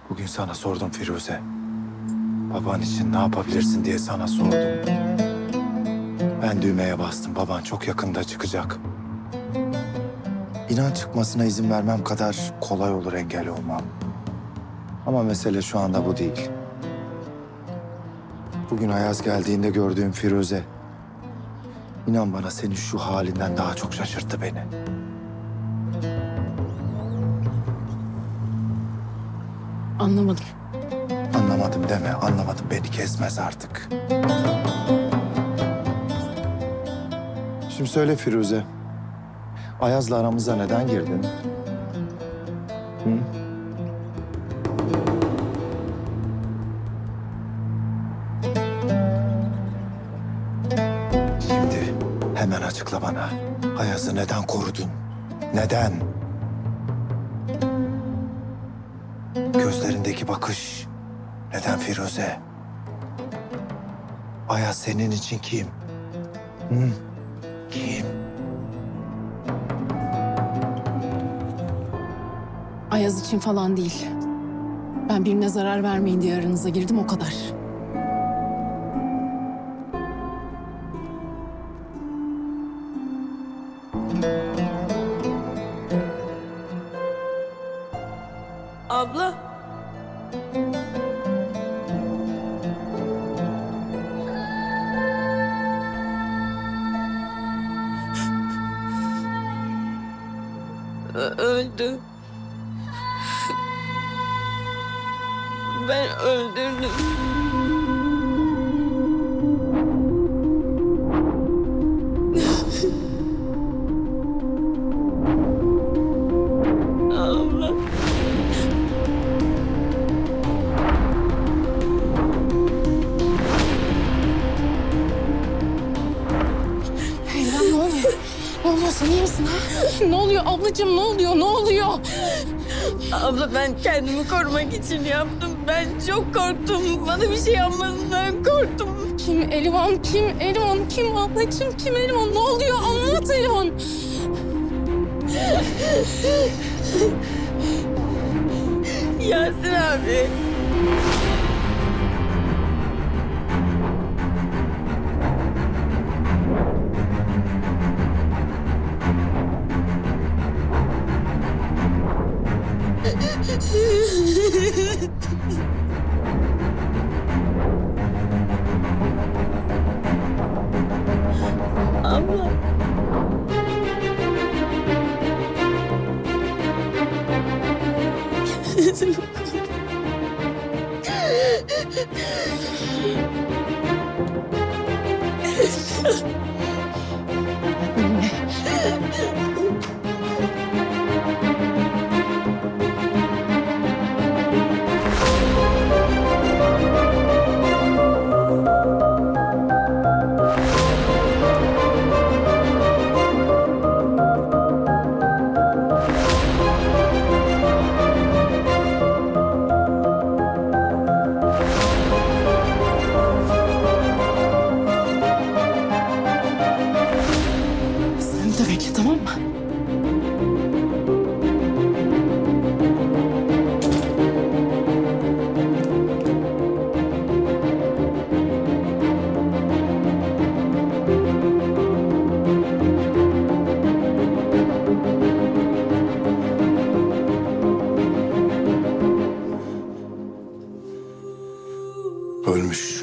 Bugün sana sordum Firuze. Baban için ne yapabilirsin diye sana sordum. Ben düğmeye bastım. Baban çok yakında çıkacak. İnan çıkmasına izin vermem kadar kolay olur engel olmam. Ama mesele şu anda bu değil. Bugün Ayaz geldiğinde gördüğüm Firuze, İnan bana senin şu halinden daha çok şaşırttı beni. Anlamadım. Anlamadım deme, anlamadım. Beni kesmez artık. Şimdi söyle Firuze, Ayaz'la aramıza neden girdin? Hı? Şimdi hemen açıkla bana. Ayaz'ı neden korudun? Neden? Gözlerindeki bakış neden Firuze? Ayaz senin için kim? Hı? Kim? Ayaz için falan değil. Ben birine zarar vermeyin diye aranıza girdim, o kadar. Abla. Öldü. Ben öldürdüm. Abla. Evren, ne oluyor? Ne oluyor, sen iyi misin ha? Ne oluyor ablacığım, ne oluyor, ne oluyor? Abla ben kendimi korumak için yaptım. Ben çok korktum. Bana bir şey yapmasından korktum. Kim Elvan, kim Elvan, kim ablacığım, kim Elvan? Ne oluyor, anlat Elvan. Yasin abi. Abla. Sen de bekle, tamam mı? Ölmüş.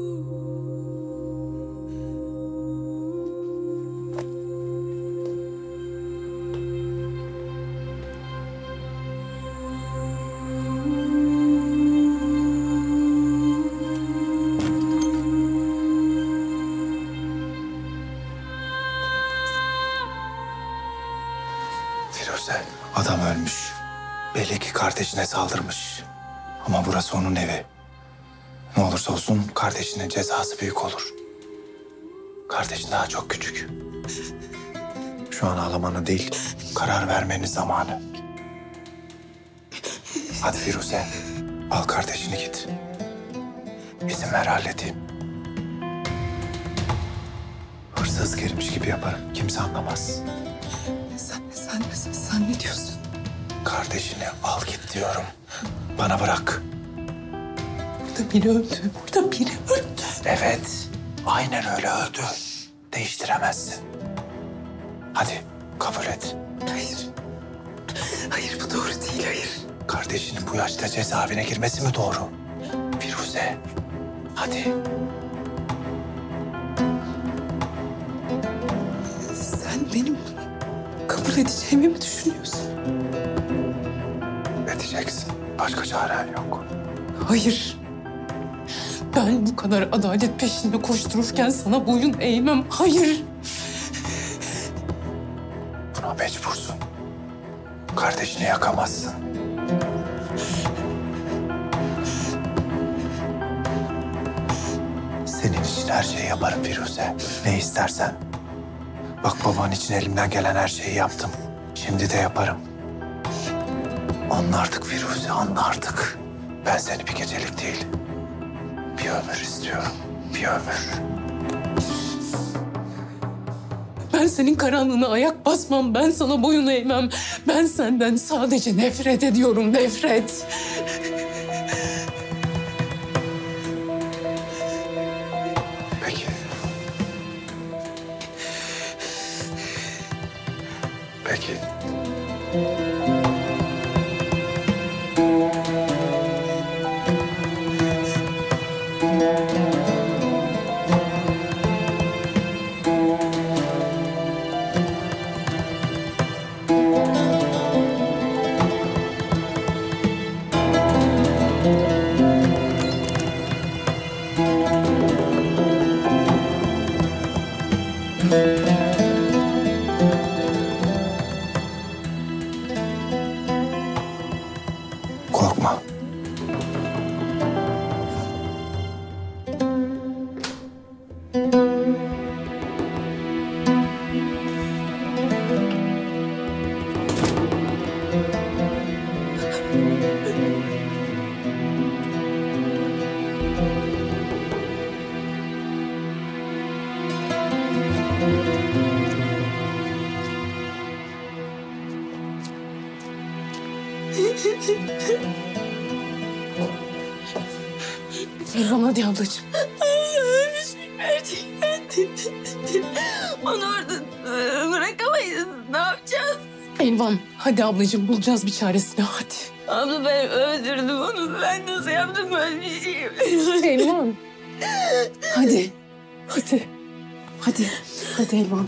Firuze, adam ölmüş. Belli ki kardeşine saldırmış. Ama burası onun evi. Ne olursa olsun kardeşinin cezası büyük olur. Kardeşin daha çok küçük. Şu an ağlamanın değil, karar vermenin zamanı. Hadi Firuze, al kardeşini git. İzin ver halledeyim. Hırsız girmiş gibi yaparım, kimse anlamaz. Sen ne diyorsun? Kardeşini al git diyorum. Bana bırak. Burada biri öldü. Burada biri öldü. Evet. Aynen öyle öldü. Değiştiremezsin. Hadi kabul et. Hayır. Hayır bu doğru değil, hayır. Kardeşinin bu yaşta cezaevine girmesi mi doğru? Firuze. Hadi. Sen benim kabul edeceğimi mi düşünüyorsun? Edeceksin. Başka çaren yok. Hayır. Ben bu kadar adalet peşinde koştururken sana boyun eğmem. Hayır. Buna mecbursun. Kardeşini yakamazsın. Senin için her şeyi yaparım Firuze. Ne istersen. Bak baban için elimden gelen her şeyi yaptım. Şimdi de yaparım. Anla artık Firuze, anla artık. Ben seni bir gecelik değil, bir ömür istiyorum. Bir ömür. Ben senin karanlığına ayak basmam. Ben sana boyun eğmem. Ben senden sadece nefret ediyorum, nefret. Peki. Peki. Korkma. Elvan hadi ablacığım. Gerçekten. Onu orada bırakamayız. Ne yapacağız? Elvan hadi ablacığım bulacağız bir çaresini hadi. Abla ben öldürdüm onu. Ben nasıl yaptım böyle bir şeyi? Elvan. Hadi. Hadi. Hadi. Hadi Elvan.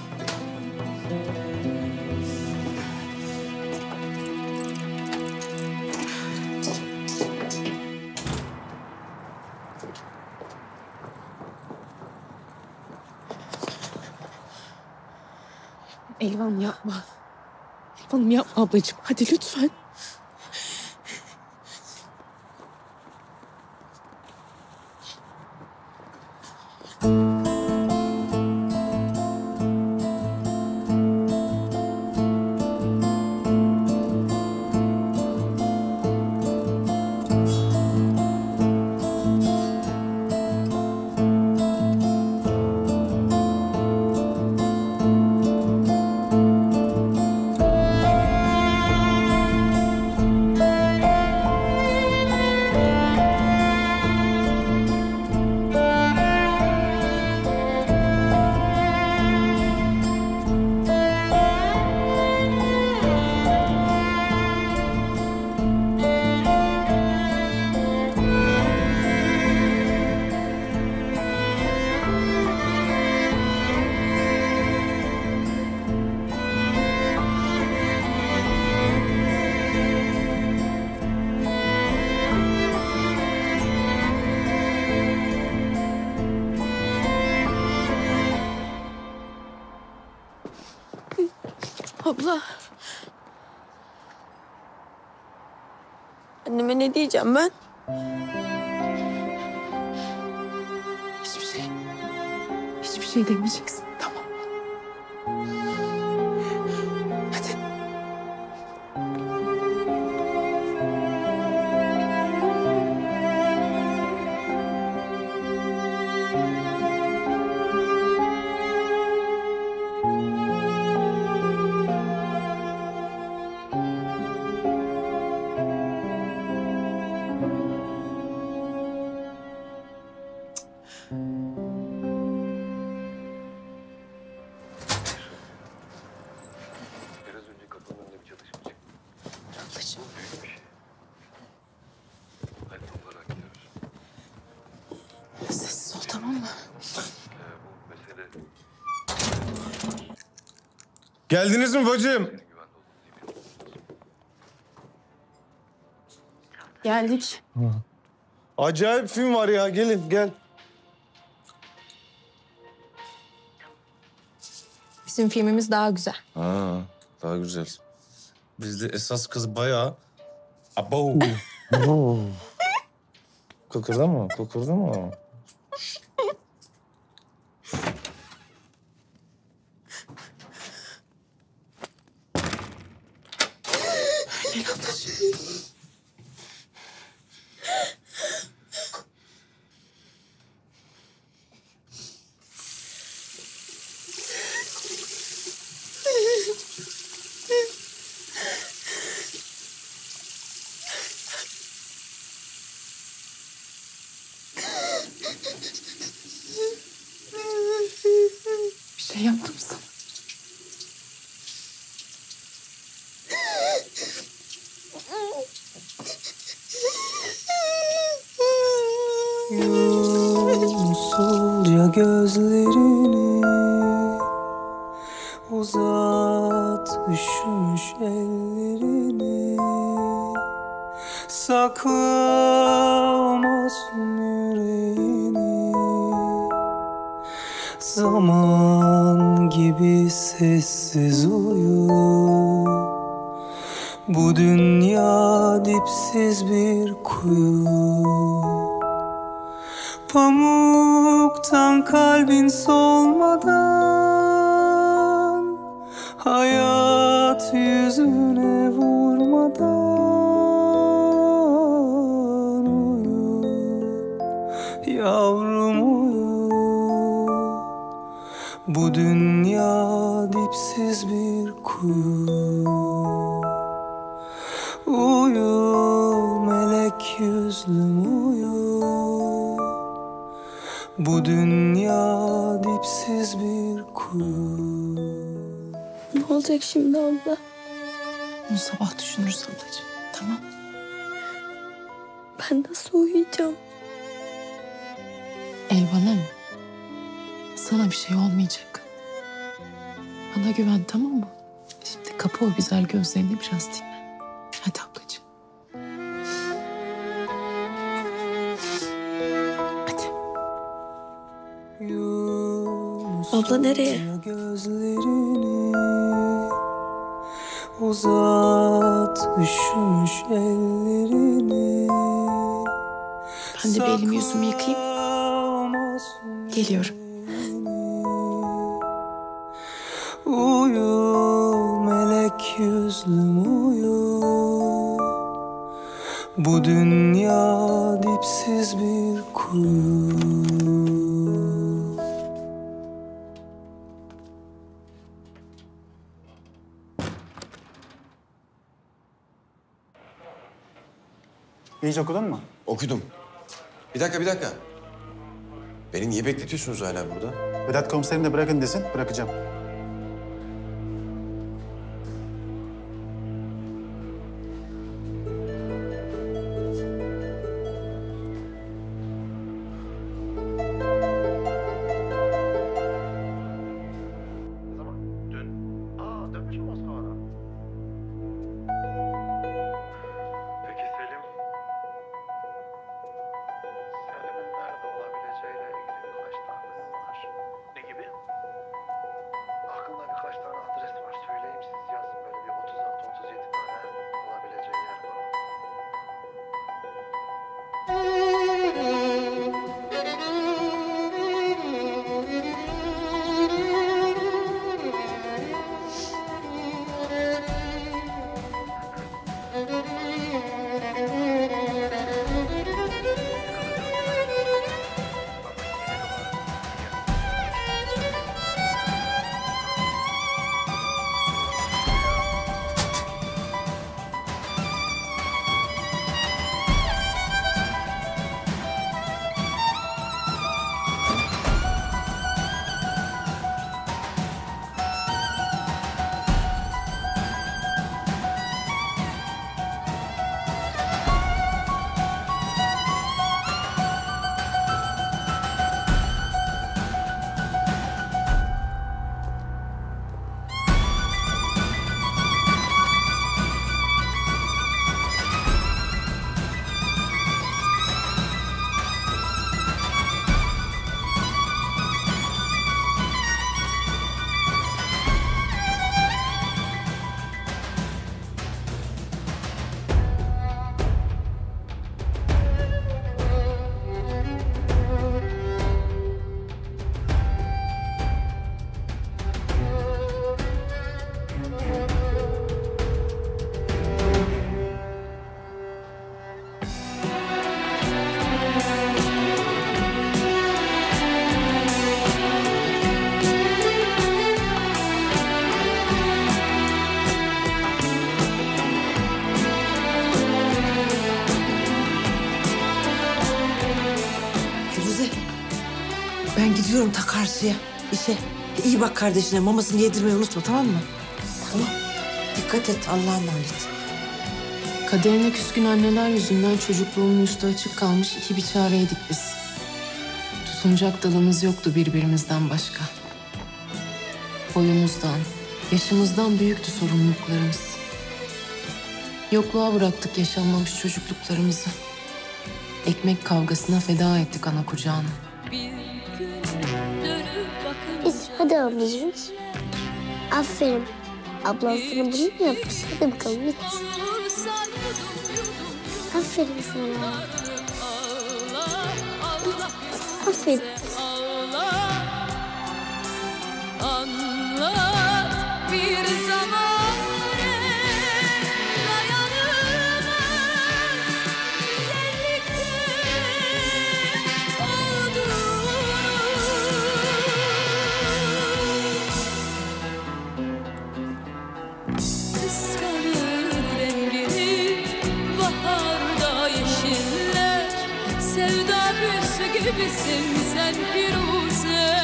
Elvan yapma. Elvan'ım yapma ablacığım. Hadi lütfen. Abla. Anneme ne diyeceğim ben? Hiçbir şey. Hiçbir şey demeyeceksin. Tamam. Hadi. Sessiz ol, tamam mı? Geldiniz mi bacım? Geldik. Acayip film var ya. Gelin gel. Bizim filmimiz daha güzel. Ha, daha güzel. Bizde esas kız bayağı... Abo. Kıkırdama, kıkırdama. Gel ablacığım. Bir şey yaptım sana. Usulca gözlerini uzat, üşümüş ellerini sakla, o masum yüreğini zaman gibi sessiz uyu. Bu dünya dipsiz bir kuyu. Pamuktan kalbin solmadan, hayat yüzüne vurmadan uyu, yavrum uyu. Bu dünya dipsiz bir kuyu. Uyu melek yüzlüm uyu. Bu dünya dipsiz bir kuyu. Ne olacak şimdi abla? Bunu sabah düşünürüz ablacığım, tamam? Ben nasıl uyuyacağım? Elvan'ım, sana bir şey olmayacak. Bana güven, tamam mı? Şimdi kapa o güzel gözlerini, biraz dinle. Hadi ablacığım. Hadi. Abla nereye? Gözlerini uzat, üşümüş ellerini. Ben de bir elimi yüzümü yıkayayım. Geliyorum. Uyu melek yüzlüm uyu. Bu dünya dipsiz bir kuyu. İyice okudun mu? Okudum. Bir dakika. Beni niye bekletiyorsunuz hala burada? Vedat komiserim de bırakın desin, bırakacağım. Dönmüş mü Moskova'dan? Peki Selim? Selim'in nerede olabileceğiyle ilgili birkaç tahminim var. Ne gibi? Gidiyorum ta karşıya işe. İyi bak kardeşine, mamasını yedirmeyi unutma, tamam mı? Tamam. Dikkat et, Allah'a emanet. Kaderine küskün anneler yüzünden çocukluğumun üstü açık kalmış iki biçareydik biz. Tutunacak dalımız yoktu birbirimizden başka. Boyumuzdan, yaşımızdan büyüktü sorumluluklarımız. Yokluğa bıraktık yaşanmamış çocukluklarımızı. Ekmek kavgasına feda ettik ana kucağını. Biz hadi ablacığım. Aferin. Ablan sana bunu mu yapmış? Hadi bakalım git. Aferin sana. Aferin. Sevda büyüsü gibisin sen Firuze.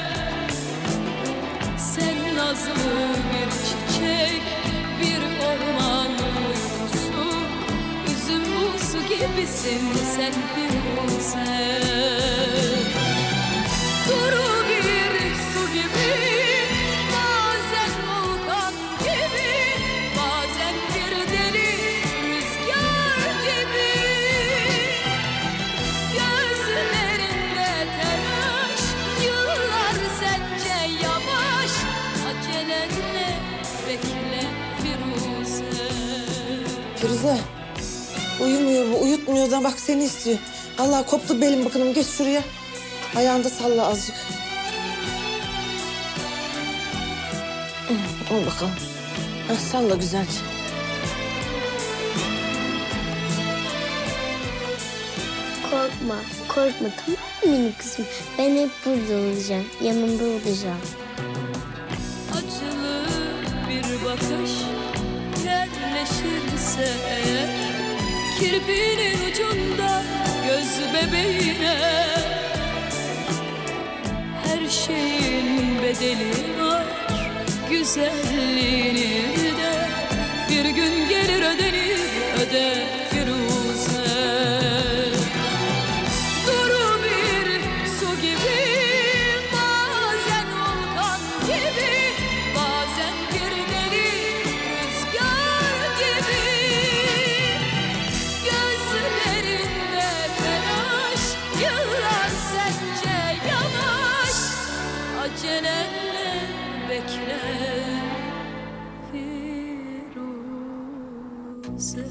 Sen nazlı bir çiçek, bir orman uykusu. Üzüm buzu gibisin sen Firuze. Duru bir su gibi, bazen volkan gibi, bazen bir deli rüzgar gibi. Gözlerinde telaş, yıllar sence yavaş. Acelenle bekle Firuze. Firuze, uyumuyor mu, uyutmuyor da bak seni istiyor. Allah koptu belim, bakınım geç şuraya. Ayağında salla azıcık. Al bakalım. Heh, salla güzelce. Korkma, korkma tamam mı minik kızım? Ben hep burada olacağım, yanında olacağım. Acılı bir bakış yerleşirse eğer, kirpinin ucunda göz bebeğine. Her şeyin bedeli var, güzelliğini de bir gün gelir ödenir, öde Firuze. Duru bir su gibi, bazen volkan gibi, bazen bir deli rüzgar gibi. Gözlerinde telaş, yıllar sence yavaş. Acelenle bekle Firuze.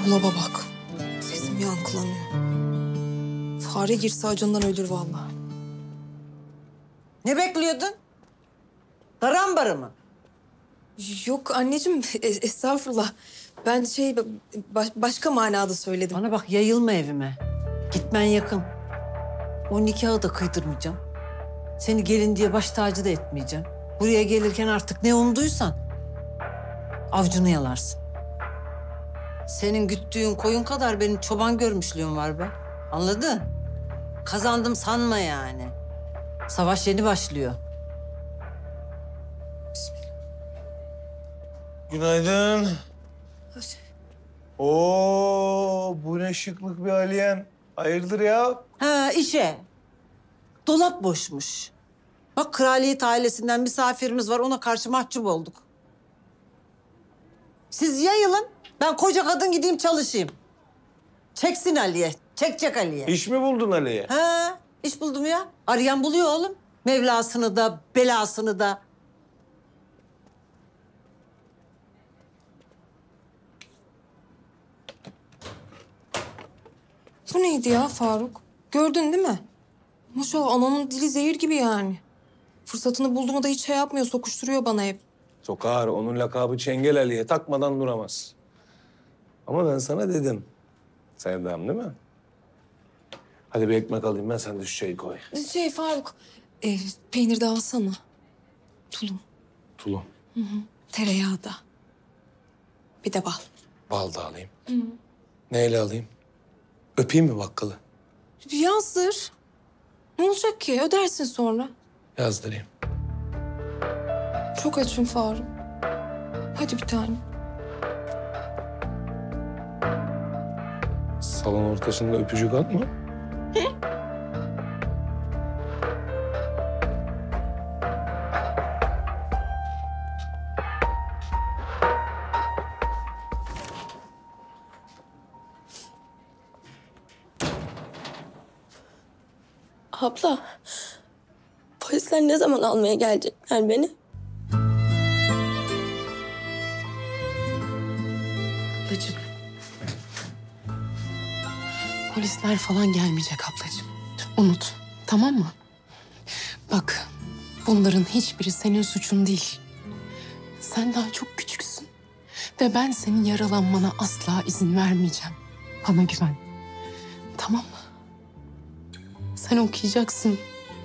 Dolaba bak. Sesim yankılanıyor. Fare girse acından ölür vallahi. Ne bekliyordun? Darambarı mı? Yok anneciğim, estağfurullah. Ben başka manada söyledim. Bana bak, yayılma evime. Gitmen yakın. O nikahı da kıydırmayacağım. Seni gelin diye baş tacı da etmeyeceğim. Buraya gelirken artık ne umduysan avcunu yalarsın. Senin güttüğün koyun kadar benim çoban görmüşlüğüm var be. Anladın? Kazandım sanma yani. Savaş yeni başlıyor. Günaydın. Oo, bu ne şıklık bir Aliye'm. Hayırdır ya? Ha, işe. Dolap boşmuş. Bak, kraliyet ailesinden misafirimiz var, ona karşı mahcup olduk. Siz yayılın, ben koca kadın gideyim çalışayım. Çeksin Aliye, çekecek Aliye. İş mi buldun Ali'ye? Ha, iş buldum ya. Arayan buluyor oğlum. Mevlasını da, belasını da. Bu neydi ya Faruk? Gördün değil mi? Maşallah ananın dili zehir gibi yani. Fırsatını buldu mu da hiç yapmıyor, sokuşturuyor bana hep. Sokar, onun lakabı Çengel Ali'ye. Takmadan duramaz. Ama ben sana dedim. Sevdam değil mi? Hadi bir ekmek alayım ben, sen de şu çayı koy. Faruk, peynir de alsana. Tulum. Tulum. Tereyağı da. Bir de bal. Bal da alayım. Neyle alayım? Öpeyim mi bakkalı? Yazdır. Ne olacak ki? Ödersin sonra. Yazdırayım. Çok açım Faruk. Hadi bir tane. Salon ortasında öpücük atma. Abla, polisler ne zaman almaya gelecekler beni? Ablacığım. Polisler falan gelmeyecek ablacığım. Unut, tamam mı? Bak, bunların hiçbiri senin suçun değil. Sen daha çok küçüksün. Ve ben senin yaralanmana asla izin vermeyeceğim. Bana güven. Tamam mı? Sen okuyacaksın.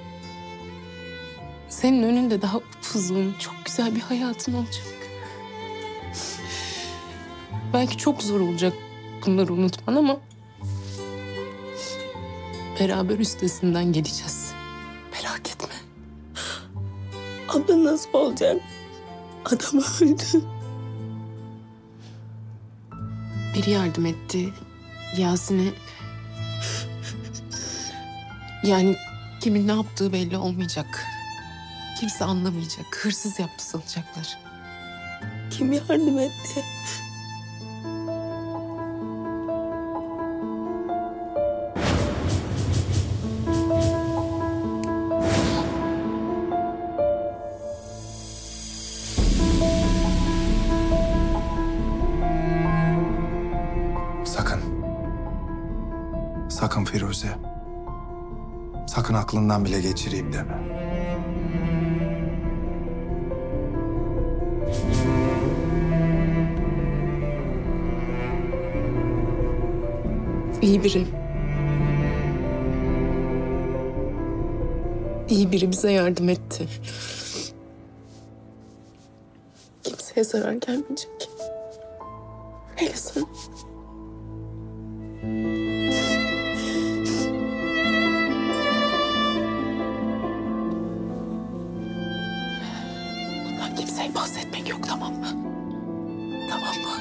Senin önünde daha upuzun, çok güzel bir hayatın olacak. Belki çok zor olacak bunları unutman ama beraber üstesinden geleceğiz. Merak etme. Abla nasıl olacak? Adam öldü. Biri yardım etti Yasin'e. Yani kimin ne yaptığı belli olmayacak. Kimse anlamayacak. Hırsız yaptı sanacaklar. Kim yardım etti? Sakın. Sakın Firuze. Sakın aklından bile geçireyim deme. İyi biri. İyi biri bize yardım etti. Kimseye zarar gelmeyecek. Hele sana. Bundan kimseye bahsetmek yok, tamam mı? Tamam mı?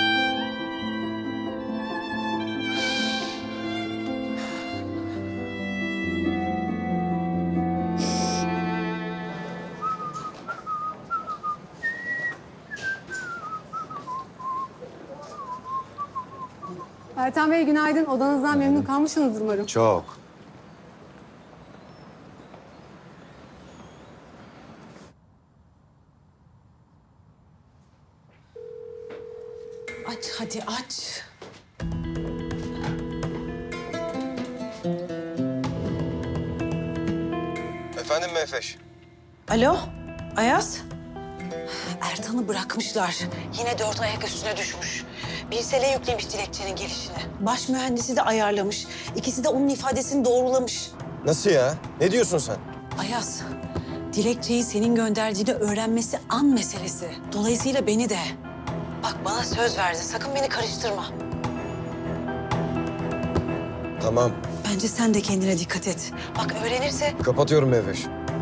Ertan Bey günaydın. Odanızdan memnun kalmışsınız umarım. Çok. Aç hadi aç. Efendim Mehveş? Alo, Ayaz? Ertan'ı bırakmışlar. Yine 4 ayak üstüne düşmüş. Bilsel'e yüklemiş dilekçenin gelişini. Baş mühendisi de ayarlamış. İkisi de onun ifadesini doğrulamış. Nasıl ya? Ne diyorsun sen? Ayaz, dilekçeyi senin gönderdiğini öğrenmesi an meselesi. Dolayısıyla beni de. Bak bana söz verdi. Sakın beni karıştırma. Tamam. Bence sen de kendine dikkat et. Bak öğrenirse... Kapatıyorum Mehveş.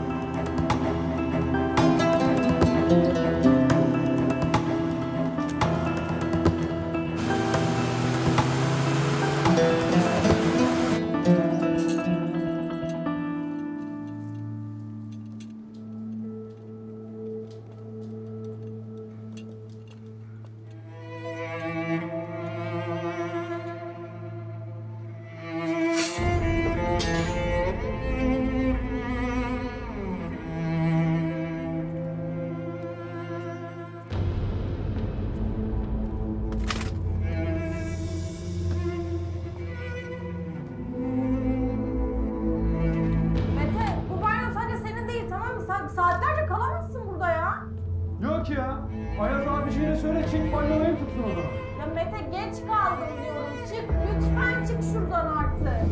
Mete, bu banyo sadece senin değil, tamam mı? Sen saatlerce kalamazsın burada ya. Yok ya. Ayaz abiciğine söyle çek banyolayı tutsun o zaman. Ya Mete geç kaldım diyorum. Çık, lütfen çık şuradan artık.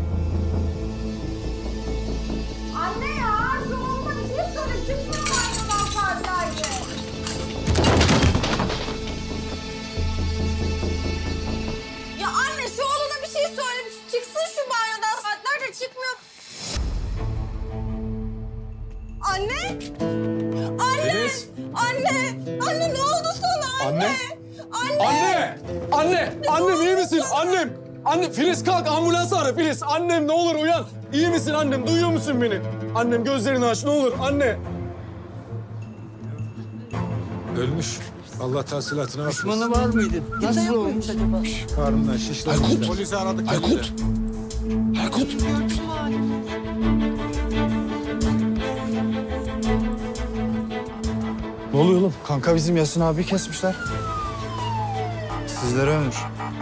Anne ya, şu oğluma bir şey söyle. Çıkmıyor banyodan saatlerce. Ya anne, şu oğluna bir şey söyle. Çıksın şu banyodan, saatlerce çıkmıyor. Anne! Anne! Filiz! Anne! Anne ne oldu sana anne? Anne! Anne! Annem iyi misin? Annem! Anne Filiz kalk ambulans ara Filiz. Annem ne olur uyan. İyi misin annem? Duyuyor musun beni? Annem gözlerini aç ne olur anne. Ölmüş. Allah tahsilatını affetsin. Düşmanı var mıydı? Nasıl olmuş? Karnından şişler. Polisi aradık. Aykut! Aykut! Ne oluyor oğlum? Kanka bizim Yasin abi kesmişler. Sizlere ölmüş.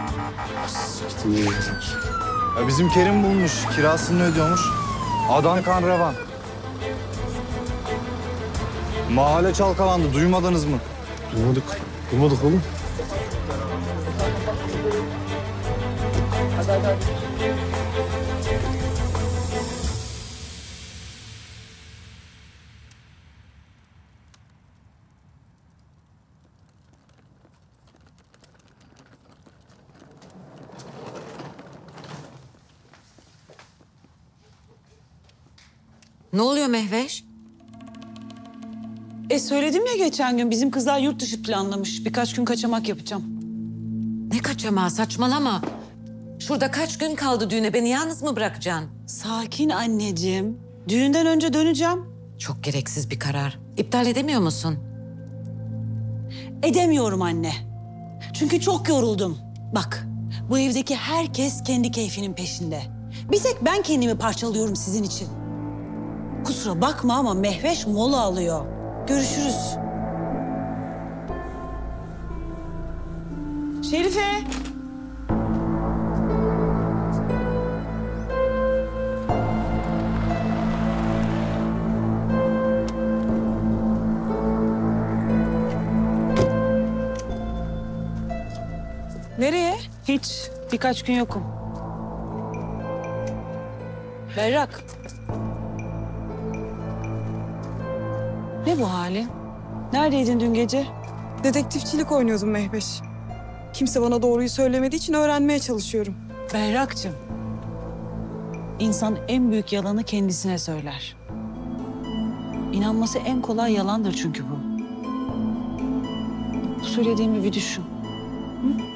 Ya bizim Kerim bulmuş, kirasını ödüyormuş. Adam kan revan. Mahalle çalkalandı, duymadınız mı? Duymadık oğlum. Ne oluyor Mehveş? Söyledim ya geçen gün bizim kızlar yurt dışı planlamış. Birkaç gün kaçamak yapacağım. Ne kaçamağı, saçmalama. Şurada kaç gün kaldı düğüne, beni yalnız mı bırakacaksın? Sakin anneciğim. Düğünden önce döneceğim. Çok gereksiz bir karar. İptal edemiyor musun? Edemiyorum anne. Çünkü çok yoruldum. Bak, bu evdeki herkes kendi keyfinin peşinde. Bir tek ben kendimi parçalıyorum sizin için. Kusura bakma ama Mehveş mola alıyor. Görüşürüz. Şerife. Nereye? Hiç. Birkaç gün yokum. Berrak. Ne bu hali? Neredeydin dün gece? Dedektifçilik oynuyordum Mehveş. Kimse bana doğruyu söylemediği için öğrenmeye çalışıyorum. Berrak'cığım. İnsan en büyük yalanı kendisine söyler. İnanması en kolay yalandır çünkü bu. Bu söylediğimi bir düşün. Hı?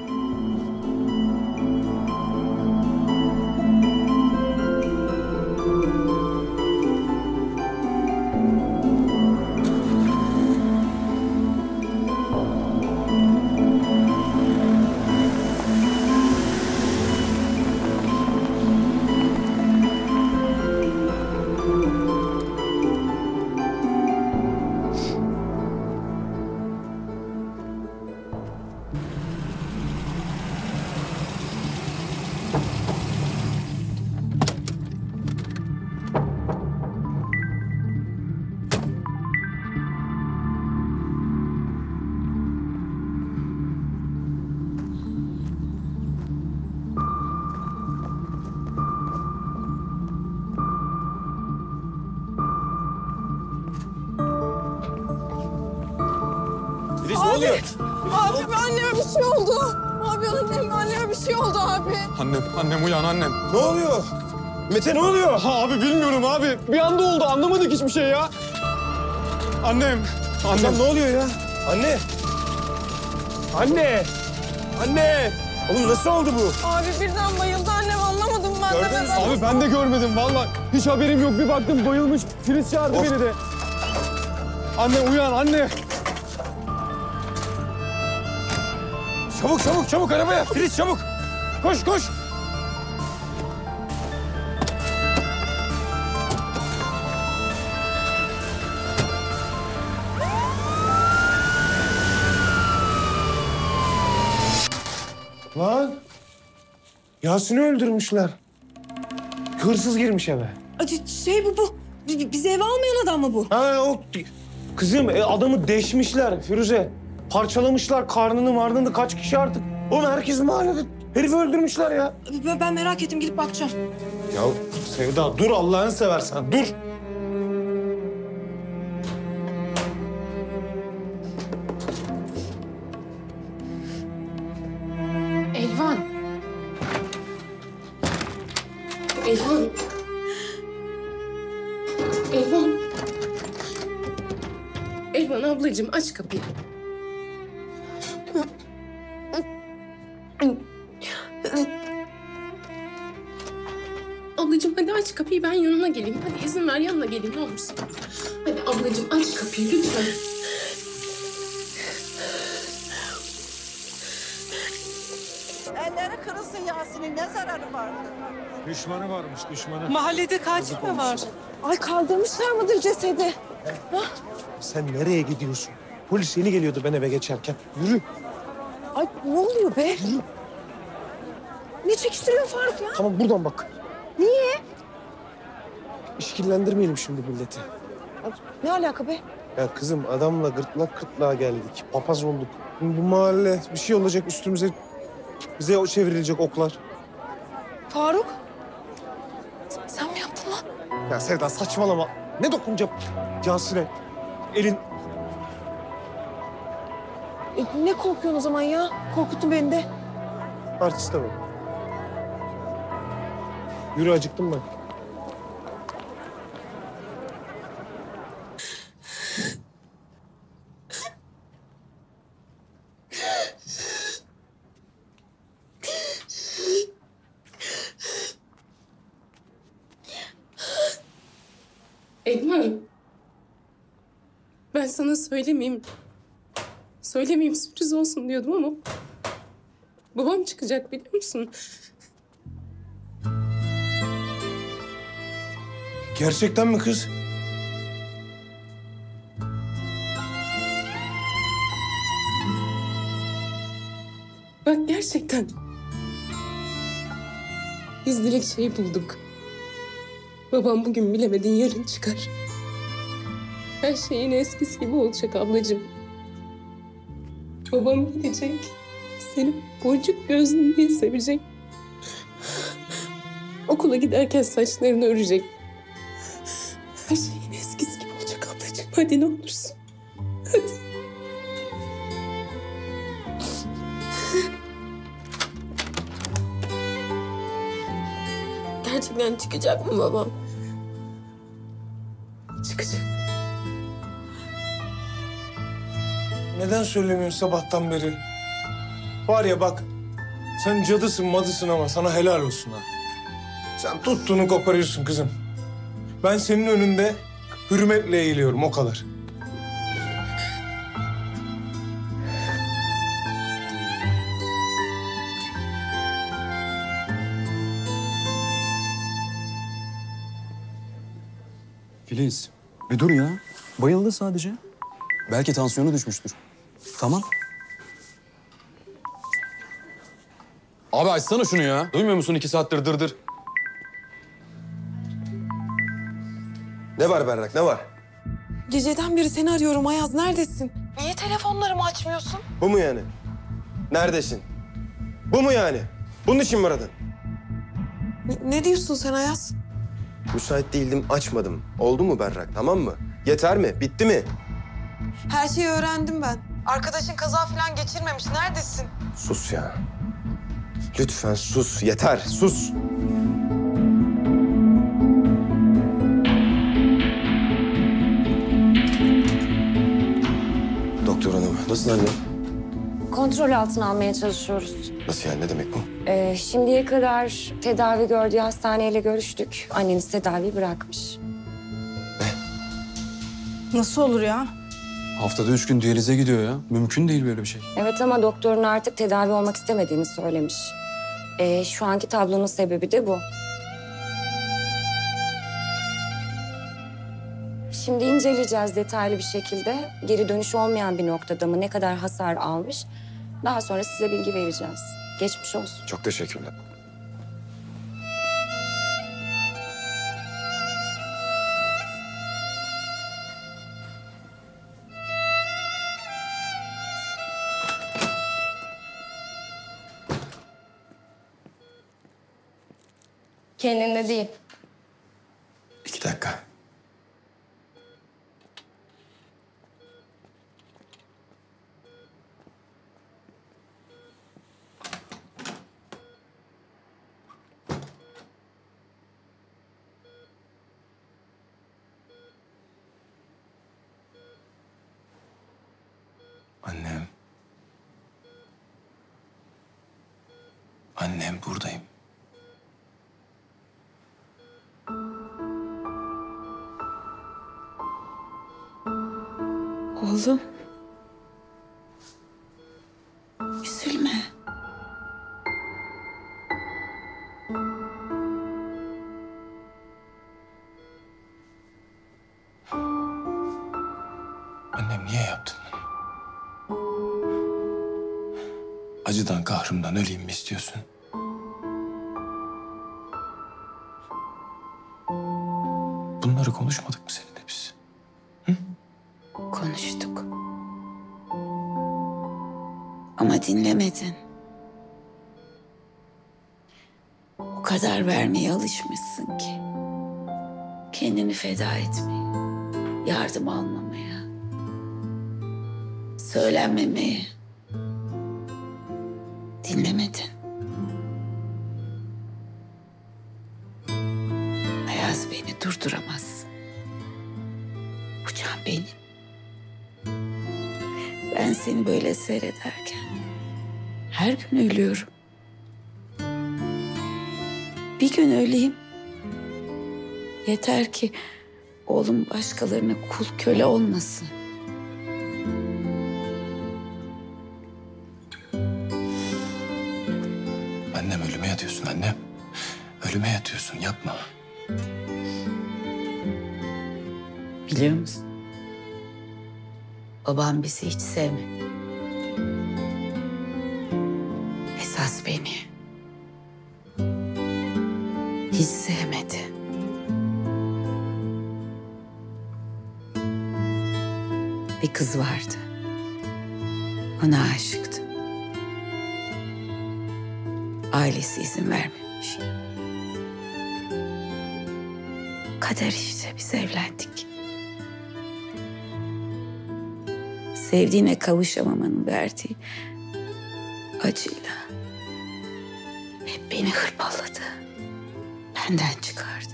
ne oluyor? Abi anneme bir şey oldu. Abi anneme bir şey oldu abi. Annem uyan annem. Ne oluyor? Mete ne oluyor? Ha abi bilmiyorum abi. Bir anda oldu anlamadık hiçbir şey ya. Annem. Annem ne oluyor ya? Anne. Anne. Anne. Oğlum nasıl oldu bu? Abi birden bayıldı annem anlamadım ben de. Gördünüz mü? Abi ben de görmedim vallahi. Hiç haberim yok. Bir baktım bayılmış. Filiz çağırdı beni de. Anne uyan anne. Çabuk arabaya. Filiz çabuk. Koş. Lan. Yasin'i öldürmüşler. Hırsız girmiş eve. Şey bu. Bizi eve almayan adam mı bu? Ha o kızım adamı deşmişler Firuze. Parçalamışlar karnını marnını kaç kişi artık. Oğlum herkes mahallede. Herifi öldürmüşler ya. Ben merak ettim gidip bakacağım. Ya Sevda dur Allah'ını seversen dur. Elvan. Elvan. Elvan. Elvan ablacığım aç kapıyı. Ablacığım hadi aç kapıyı ben yanına geleyim. Hadi izin ver yanına geleyim ne olursun. Hadi ablacığım aç kapıyı lütfen. Elleri kırılsın Yasin'in ne zararı var? Düşmanı varmış düşmanı. Mahallede katil mi var? Ay kaldırmışlar mıdır cesedi? Sen nereye gidiyorsun? Polis yeni geliyordu ben eve geçerken. Yürü. Ay ne oluyor be? Ne çekiştiriyorsun Faruk ya? Tamam buradan bak. Niye? İşkillendirmeyelim şimdi milleti. Ne alaka be? Ya kızım adamla gırtlağa geldik. Papaz olduk. Bu mahalle bir şey olacak üstümüze. Bize o çevrilecek oklar. Faruk. Sen mi yaptın lan? Ya Sevda saçmalama. Ne dokunacağım Yasin'e? Elin... Ne korkuyorsun o zaman ya? Korkuttun beni de. Artiste bak. Yürü acıktım ben. Elvan. Ben sana söylemeyeyim sürpriz olsun diyordum ama babam çıkacak biliyor musun? Gerçekten mi kız? Bak gerçekten. Biz dilekçeyi bulduk. Babam bugün bilemedin yarın çıkar. Her şey yine eskisi gibi olacak ablacığım. Babam gelecek. Seni boncuk gözlüm diye sevecek. Okula giderken saçlarını örecek. Her şey yine eskisi gibi olacak ablacığım. Hadi ne olursun. Hadi. Gerçekten çıkacak mı babam? Çıkacak. Neden söylemiyorsun sabahtan beri? Var ya bak, sen cadısın madısın ama sana helal olsun ha. Sen tuttuğunu koparıyorsun kızım. Ben senin önünde hürmetle eğiliyorum o kadar. Filiz, bir dur ya. Bayıldı sadece. Belki tansiyonu düşmüştür. Tamam. Abi açsana şunu ya. Duymuyor musun 2 saattir dırdır? Ne var Berrak, ne var? Geceden beri seni arıyorum Ayaz. Neredesin? Niye telefonlarımı açmıyorsun? Bu mu yani? Neredesin? Bu mu yani? Bunun için mi aradın? Ne diyorsun sen Ayaz? Müsait değildim, açmadım. Oldu mu Berrak, tamam mı? Yeter mi? Bitti mi? Her şeyi öğrendim ben. Arkadaşın kaza falan geçirmemiş. Neredesin? Sus ya. Lütfen sus. Yeter. Sus. Doktor hanım, nasıl anne? Kontrol altına almaya çalışıyoruz. Nasıl yani? Ne demek bu? Şimdiye kadar tedavi gördüğü hastaneyle görüştük. Anneniz tedavi bırakmış. Nasıl olur ya? Haftada 3 gün diyalize gidiyor ya. Mümkün değil böyle bir şey. Evet ama doktorun artık tedavi olmak istemediğini söylemiş. Şu anki tablonun sebebi de bu. Şimdi inceleyeceğiz detaylı bir şekilde. Geri dönüş olmayan bir noktada mı, ne kadar hasar almış? Daha sonra size bilgi vereceğiz. Geçmiş olsun. Çok teşekkürler. Kendinde değil. 2 dakika. Annem. Annem, buradayım. Oğlum. Üzülme. Annem, niye yaptın? Acıdan, kahrımdan öleyim mi istiyorsun? Bunları konuşmadık mı seninle biz? Konuştuk. Ama dinlemedin. O kadar vermeye alışmışsın ki. Kendini feda etmeye, yardım almamaya, söylenmemeye. Dinlemedin. Ayaz beni durduramaz. Uçan benim. Ben seni böyle seyrederken her gün ölüyorum. Bir gün öleyim. Yeter ki oğlum başkalarına kul köle olmasın. Annem, ölüme yatıyorsun annem. Ölüme yatıyorsun, yapma. Biliyor musun? Babam bizi hiç sevmedi. Esas beni hiç sevmedi. Bir kız vardı. Ona aşıktı. Ailesi izin vermemiş. Kader işte, biz evlendik. Sevdiğine kavuşamamanın verdiği acıyla hep beni hırpaladı. Benden çıkardı.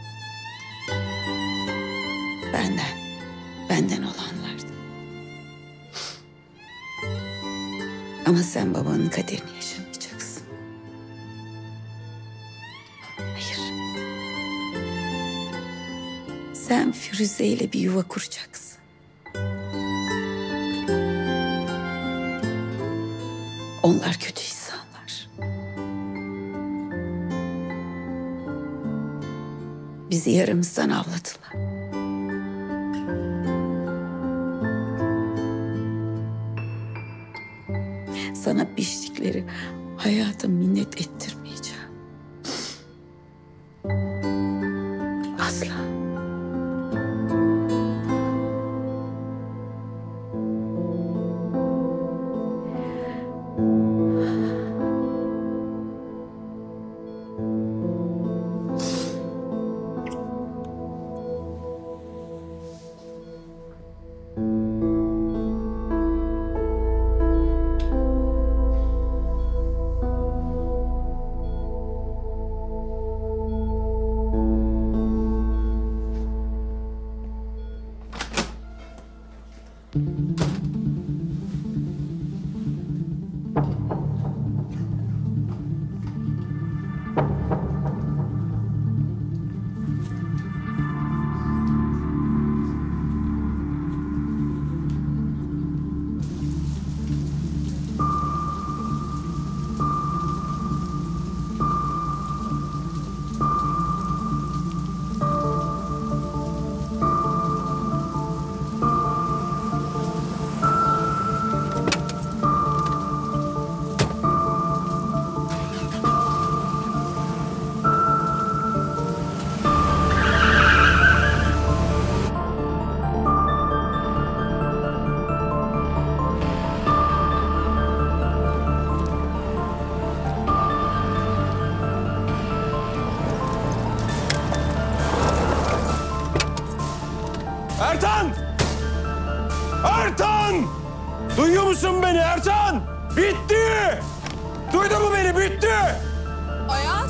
Benden olanlardı. Ama sen babanın kaderini yaşamayacaksın. Hayır. Sen Firuze ile bir yuva kuracaksın. Onlar kötü insanlar. Bizi yaramızdan avladılar. Sana biçtikleri hayata minnet ettirmeyeceğim. Asla. Duyuyor musun beni Ertan? Bitti! Duydun mu beni? Bitti! Ayaz.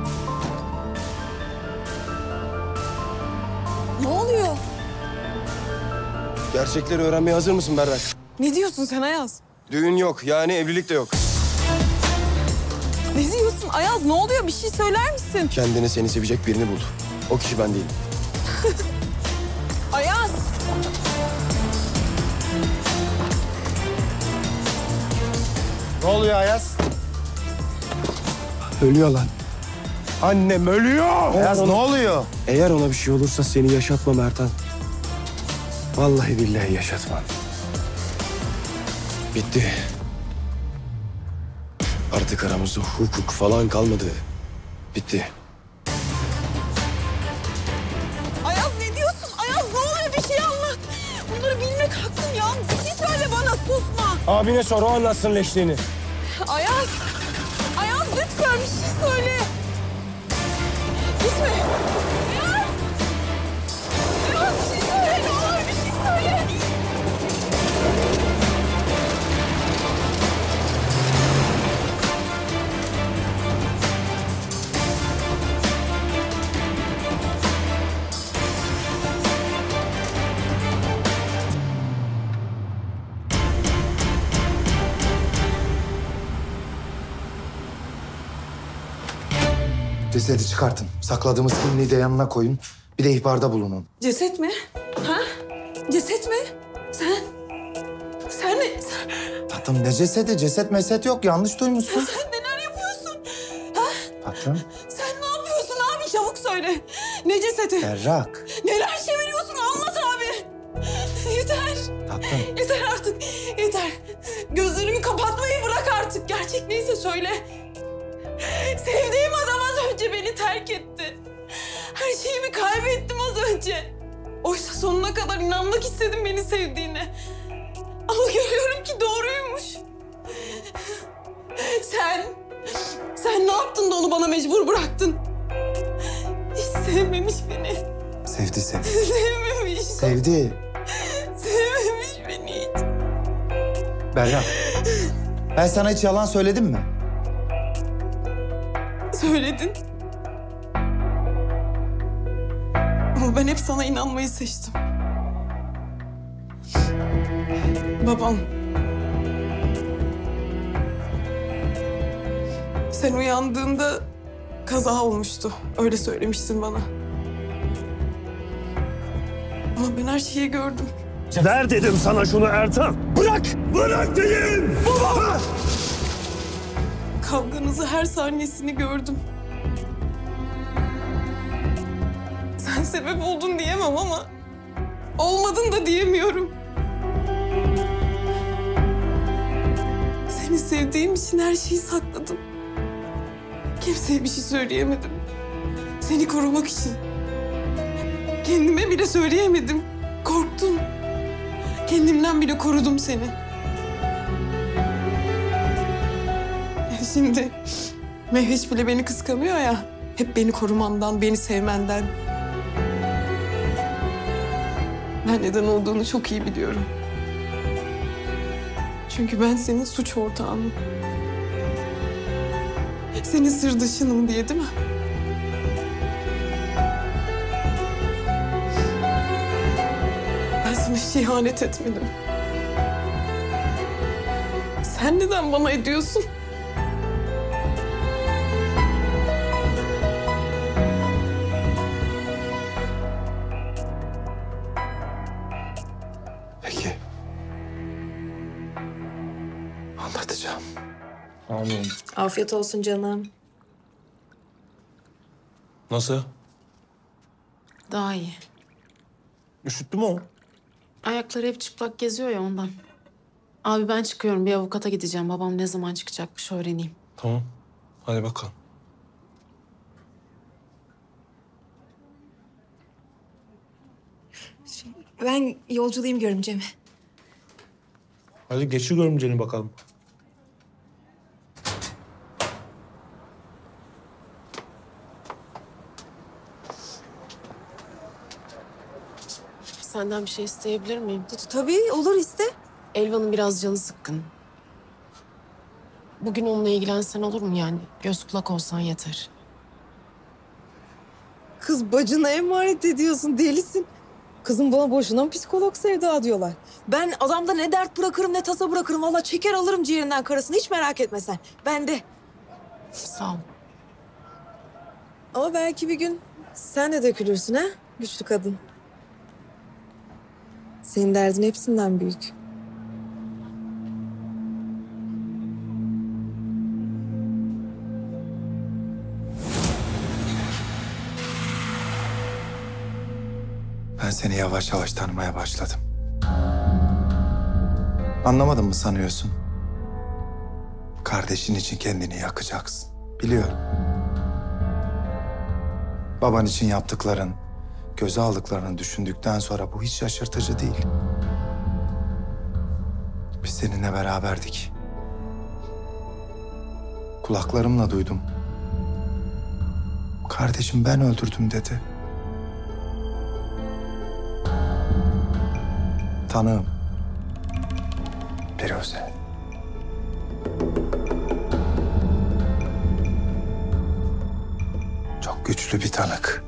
Ne oluyor? Gerçekleri öğrenmeye hazır mısın Berrak? Ne diyorsun sen Ayaz? Düğün yok, yani evlilik de yok. Ne diyorsun Ayaz? Ne oluyor? Bir şey söyler misin? Kendine seni sevecek birini bul. O kişi ben değilim. Ayaz. Ne oluyor Ayaz? Ölüyor lan. Annem ölüyor. Ayaz ne oluyor? Eğer ona bir şey olursa seni yaşatmam Ertan. Vallahi billahi yaşatmam. Bitti. Artık aramızda hukuk falan kalmadı. Bitti. Ayaz ne diyorsun? Ayaz ne oluyor? Bir şey anlat. Bunları bilmek hakkım ya. Bir şey söyle bana, susma. Abine sor, o anlatsın leşliğini. Ayaz. Ayaz lütfen bir şey söyle. Gitme. Ayaz. Ayaz bir şey söyle. Ne olur bir şey söyle. Cesedi çıkartın. Sakladığımız kimliği de yanına koyun. Bir de ihbarda bulunun. Ceset mi? Ha? Ceset mi? Sen? Sen ne? Tatlım ne cesedi? Ceset meset yok. Yanlış duymuşsun. Sen neler yapıyorsun? Ha? Tatlım. Sen ne yapıyorsun abi? Çabuk söyle. Ne cesedi? Berrak. Neler çeviriyorsun? Anlat abi. Yeter. Tatlım. Yeter artık. Yeter. Gözlerimi kapatmayı bırak artık. Gerçek neyse söyle. Sevdiğim adam az önce beni terk etti. Her şeyimi kaybettim az önce. Oysa sonuna kadar inanmak istedim beni sevdiğine. Ama görüyorum ki doğruymuş. Sen ne yaptın da onu bana mecbur bıraktın? Hiç sevmemiş beni. Sevdi seni. Sevmemiş. Sevdi. Sevmemiş beni hiç. Berrak. Ben sana hiç yalan söyledim mi? Söyledin. Ama ben hep sana inanmayı seçtim. Babam. Sen uyandığında kaza olmuştu. Öyle söylemiştin bana. Ama ben her şeyi gördüm. Ver dedim sana şunu Ertan. Bırak! Bırak dedim! Baba! Kavganızı her saniyesini gördüm. Sen sebep oldun diyemem ama olmadın da diyemiyorum. Seni sevdiğim için her şeyi sakladım. Kimseye bir şey söyleyemedim. Seni korumak için. Kendime bile söyleyemedim. Korktum. Kendimden bile korudum seni. Şimdi Mehveş bile beni kıskanıyor ya. Hep beni korumandan, beni sevmenden. Ben neden olduğunu çok iyi biliyorum. Çünkü ben senin suç ortağınım. Senin sırdaşınım diye değil mi? Ben sana hiç ihanet etmedim. Sen neden bana ediyorsun? Peki. Anlatacağım. Amin. Afiyet olsun canım. Nasıl? Daha iyi. Üşüttü mü o? Ayakları hep çıplak geziyor ya ondan. Abi ben çıkıyorum. Bir avukata gideceğim. Babam ne zaman çıkacakmış öğreneyim. Tamam. Hadi bakalım. Ben yolculuğum görümceme. Hadi geçir görümceni bakalım. Senden bir şey isteyebilir miyim? Tabii olur iste. Elvan'ın biraz canı sıkkın. Bugün onunla ilgilensen olur mu yani? Göz kulak olsan yeter. Kız bacına emanet ediyorsun, delisin. Kızım bana boşuna mı psikolog Sevda diyorlar. Ben adamda ne dert bırakırım ne tasa bırakırım. Vallahi çeker alırım ciğerinden karısını, hiç merak etme sen. Ben de. Sağ ol. Ama belki bir gün sen de dökülürsün ha, güçlü kadın. Senin derdin hepsinden büyük. Ben seni yavaş yavaş tanımaya başladım. Anlamadın mı sanıyorsun? Kardeşin için kendini yakacaksın. Biliyorum. Baban için yaptıkların, göze aldıklarını düşündükten sonra bu hiç şaşırtıcı değil. Biz seninle beraberdik. Kulaklarımla duydum. Kardeşim ben öldürdüm dedi. Tanığım. Firuze. Çok güçlü bir tanık.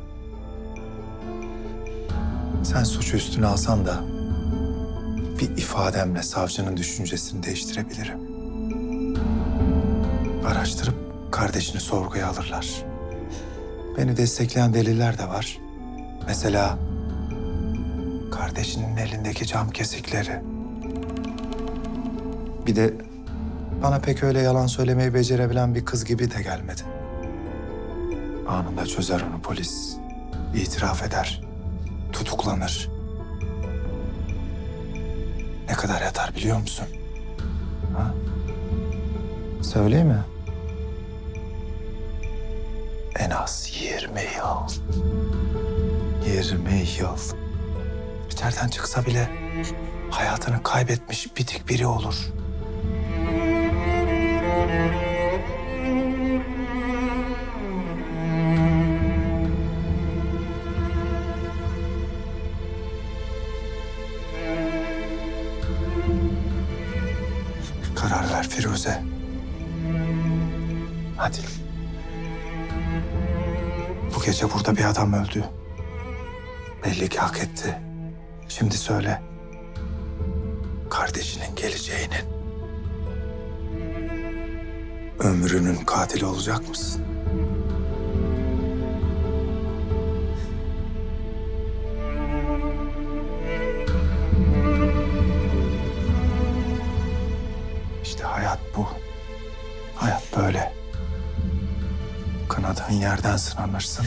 Sen suçu üstüne alsan da bir ifademle savcının düşüncesini değiştirebilirim. Araştırıp kardeşini sorguya alırlar. Beni destekleyen deliller de var. Mesela kardeşinin elindeki cam kesikleri. Bir de bana pek öyle yalan söylemeyi becerebilen bir kız gibi de gelmedi. Anında çözer onu polis. İtiraf eder. Tutuklanır. Ne kadar yatar biliyor musun? Ha? Söyleyeyim mi? En az 20 yıl. 20 yıl. İçeriden çıksa bile hayatını kaybetmiş bitik biri olur. Karar ver Firuze. Hadi. Bu gece burada bir adam öldü. Belli ki hak etti. Şimdi söyle. Kardeşinin geleceğinin, ömrünün katili olacak mısın? İşte hayat bu. Hayat böyle. Kınadığın yerden sınanırsın.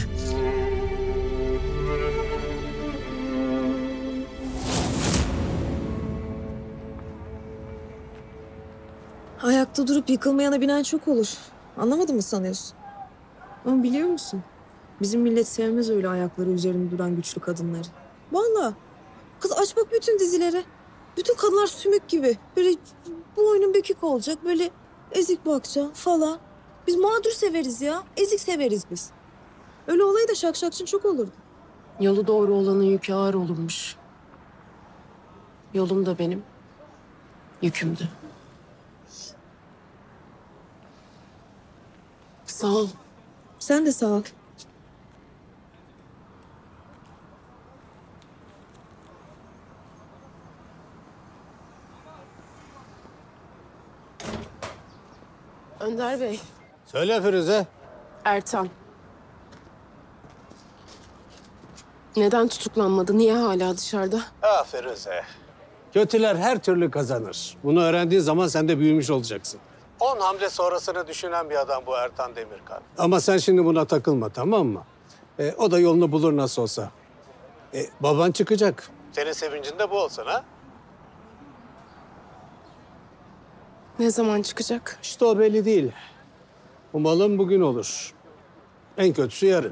Ayakta durup yıkılmayana binen çok olur. Anlamadın mı sanıyorsun? Ama biliyor musun? Bizim millet sevmez öyle ayakları üzerinde duran güçlü kadınları. Vallahi. Kız aç bak bütün dizilere. Bütün kadınlar sümük gibi. Böyle boynun bükük olacak. Böyle ezik bakacaksın falan. Biz mağdur severiz ya. Ezik severiz biz. Öyle olayı da şakşakçın çok olurdu. Yolu doğru olanın yükü ağır olurmuş. Yolum da benim, yükümdü. Sağ ol. Sen de sağ ol. Önder Bey, Söyle Firuze. Ertan. Neden tutuklanmadı? Niye hala dışarıda? Ha Firuze. Kötüler her türlü kazanır. Bunu öğrendiğin zaman sen de büyümüş olacaksın. 10 hamle sonrasını düşünen bir adam bu Ertan Demirkan. Ama sen şimdi buna takılma, tamam mı? O da yolunu bulur nasıl olsa. Baban çıkacak. Senin sevincin de bu olsun ha? Ne zaman çıkacak? İşte o belli değil. Umalım bugün olur. En kötüsü yarın.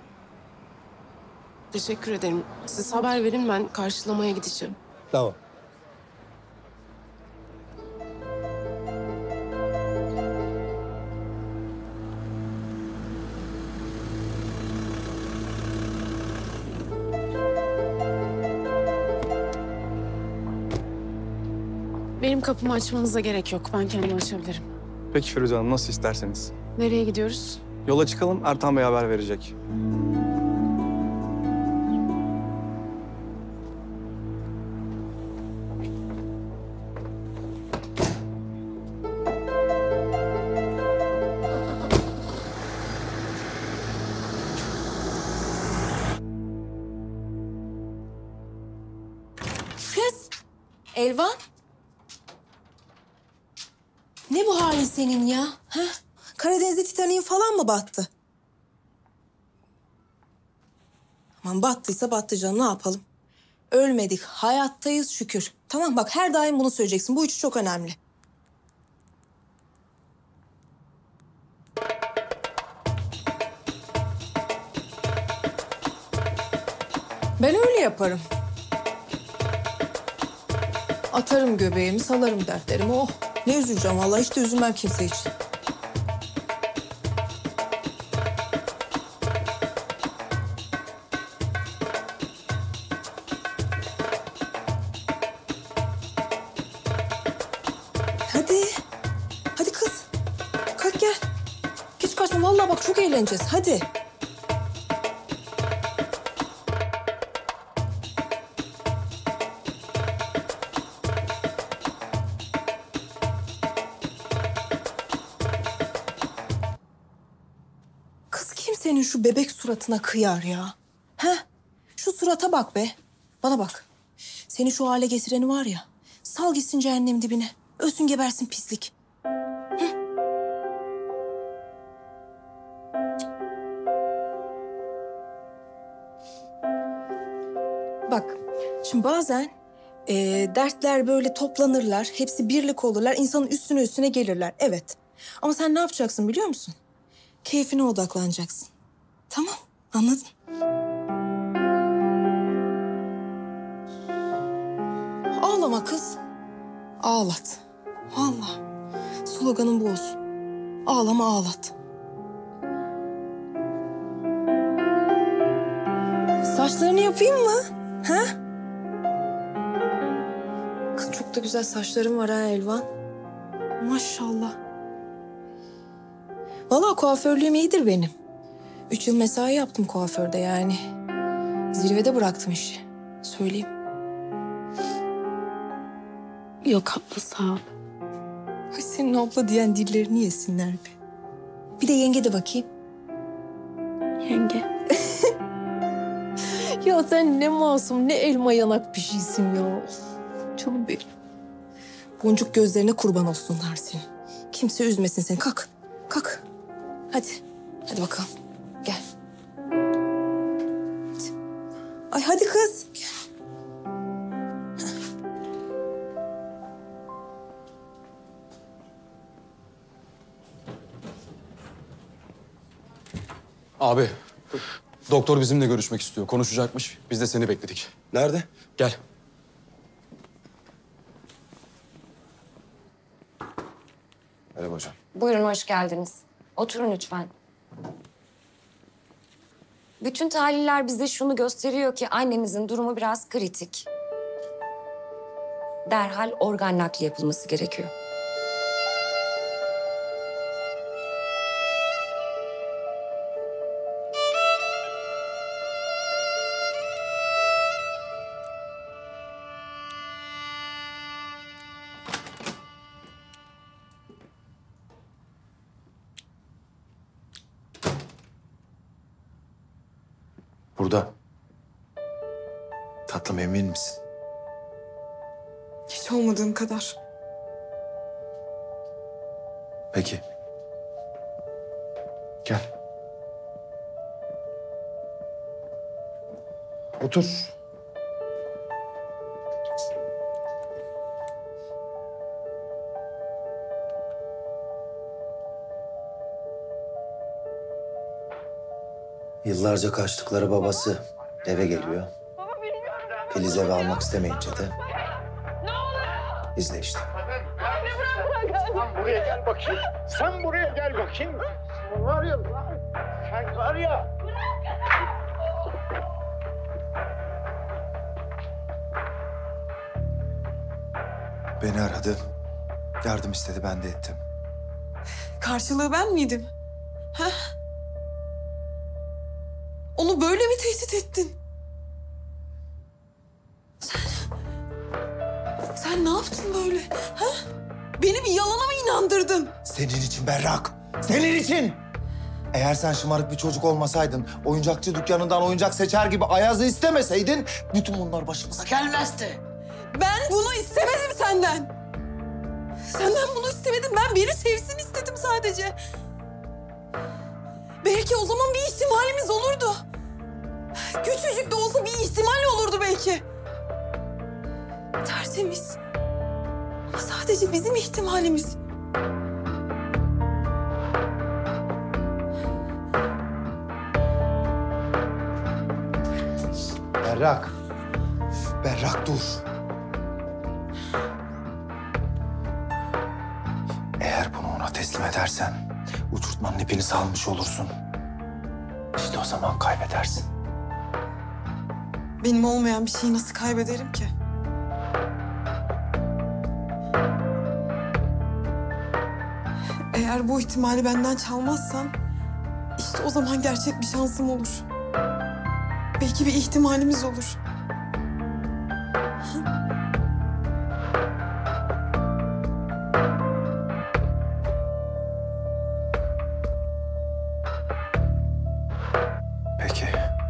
Teşekkür ederim. Siz haber verin, ben karşılamaya gideceğim. Tamam. Benim kapımı açmanıza gerek yok. Ben kendim açabilirim. Peki Firuze Hanım, nasıl isterseniz. Nereye gidiyoruz? Yola çıkalım, Ertan Bey haber verecek. Kız, Elvan. Ne bu halin senin ya? Ha? Karadeniz'de Titanik'in falan mı battı? Aman battıysa battı canım, ne yapalım? Ölmedik, hayattayız şükür. Tamam bak, her daim bunu söyleyeceksin. Bu üçü çok önemli. Ben öyle yaparım. Atarım göbeğimi, salarım dertlerimi. Oh, ne üzüleceğim vallahi, hiç de üzülmem kimse için. Hadi. Hadi kız. Kalk gel. Hiç kaçma vallahi, bak çok eğleneceğiz. Hadi. Senin şu bebek suratına kıyar ya. He? Şu surata bak be. Bana bak. Seni şu hale getireni var ya. Sal gitsin cehennem dibine. Ölsün gebersin pislik. Hı? Bak. Şimdi bazen dertler böyle toplanırlar. Hepsi birlik olurlar. İnsanın üstüne gelirler. Evet. Ama sen ne yapacaksın biliyor musun? Keyfine odaklanacaksın. Tamam, anladın. Ağlama kız. Ağlat. Vallahi. Sloganın bu olsun. Ağlama, ağlat. Saçlarını yapayım mı? Ha? Kız çok da güzel saçların var ha Elvan. Maşallah. Vallahi kuaförlüğüm iyidir benim. 3 yıl mesai yaptım kuaförde yani. Zirvede bıraktım işi. Söyleyeyim. Yok abla, sağ ol. Ay senin abla diyen dillerini yesinler be. Bir de yenge de bakayım. Yenge. Ya sen ne masum, ne elma yanak bir şeysin ya. Canım benim. Boncuk gözlerine kurban olsunlar senin. Kimse üzmesin seni. Kalk, kalk. Hadi, hadi bakalım. Gel. Ay hadi kız. Gel. Abi, doktor bizimle görüşmek istiyor. Konuşacakmış. Biz de seni bekledik. Nerede? Gel. Merhaba hocam. Buyurun, hoş geldiniz. Oturun lütfen. Bütün tahliller bize şunu gösteriyor ki annenizin durumu biraz kritik. Derhal organ nakli yapılması gerekiyor. Burada. Tatlım, emin misin? Hiç olmadığım kadar. Peki. Gel. Otur. Yıllarca kaçtıkları babası eve geliyor. Filiz eve almak istemeyince de izle işte. Sen buraya gel bakayım. Sen buraya gel bakayım. Var ya, sen var ya. Beni aradı. Yardım istedi, ben de ettim. Karşılığı ben miydim? Ha? Onu böyle mi tehdit ettin? Sen ne yaptın böyle? Ha? Beni bir yalana mı inandırdın? Senin için Berrak. Senin için. Eğer sen şımarık bir çocuk olmasaydın, oyuncakçı dükkanından oyuncak seçer gibi Ayaz'ı istemeseydin, bütün bunlar başımıza gelmezdi. Ben bunu istemedim senden. Senden bunu istemedim. Ben beni sevsin istedim sadece. Belki o zaman bir ihtimalimiz olurdu. Küçücük de olsa bir ihtimal olurdu belki. Tertemiz. Ama sadece bizim ihtimalimiz. Berrak. Berrak dur. Eğer bunu ona teslim edersen uçurtmanın ipini salmış olursun. İşte o zaman kaybedersin. Benim olmayan bir şeyi nasıl kaybederim ki? Eğer bu ihtimali benden çalmazsan, işte o zaman gerçek bir şansım olur. Belki bir ihtimalimiz olur. Peki.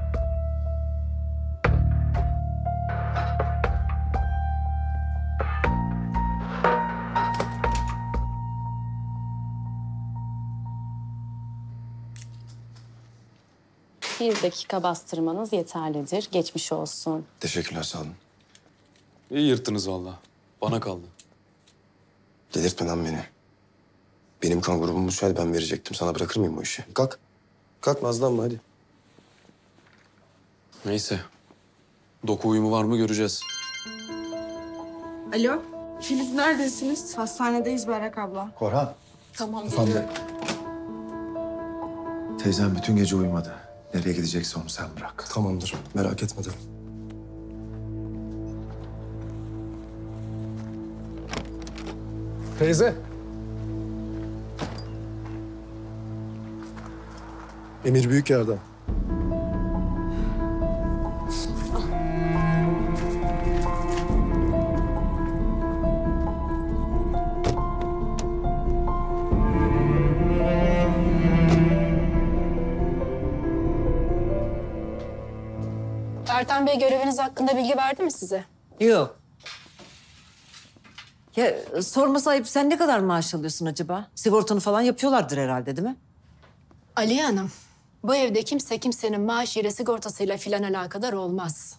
Bir dakika bastırmanız yeterlidir. Geçmiş olsun. Teşekkürler, sağ olun. İyi yırttınız vallahi. Bana kaldı. Delirtme lan beni. Benim kan grubum olsaydı ben verecektim. Sana bırakır mıyım bu işi? Kalk. Kalk nazlanma hadi. Neyse. Doku uyumu var mı göreceğiz. Alo, Filiz neredesiniz? Hastanedeyiz Berrak abla. Korhan. Tamam, Efendim? geliyorum. Teyzem bütün gece uyumadı. Nereye gidecekse onu sen bırak. Tamamdır. Merak etme de. Teyze. Emir Büyükyer'den. Ertan Bey göreviniz hakkında bilgi verdi mi size? Yok. Ya sorması ayıp, sen ne kadar maaş alıyorsun acaba? Sigortanı falan yapıyorlardır herhalde, değil mi? Aliye Hanım, bu evde kimse kimsenin maaşıyla sigortasıyla filan alakadar olmaz.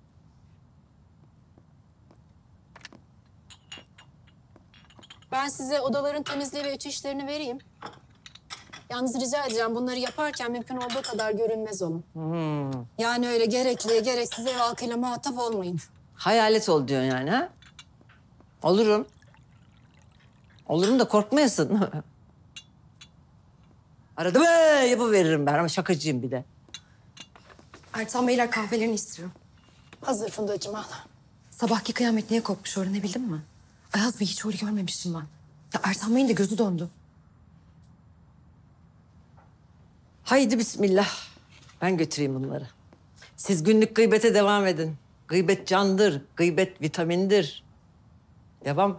Ben size odaların temizliği ve ütü işlerini vereyim. Yalnız rica edeceğim bunları yaparken mümkün olduğu kadar görünmez olun. Yani öyle gerekli, gereksiz ev halkıyla muhatap olmayın. Hayalet ol diyorsun yani ha? Olurum. Olurum da korkmayasın. Arada be yapıveririm ben ama şakacıyım bir de. Ertan Beyler kahvelerini istiyor. Hazır Fundacığım al. Sabahki kıyamet niye kopmuş öğrenebildin mi? Ayaz Bey hiç öyle görmemiştim ben. Ya Ertan Bey'in de gözü döndü. Haydi bismillah. Ben götüreyim bunları. Siz günlük gıybete devam edin. Gıybet candır, gıybet vitamindir. Devam.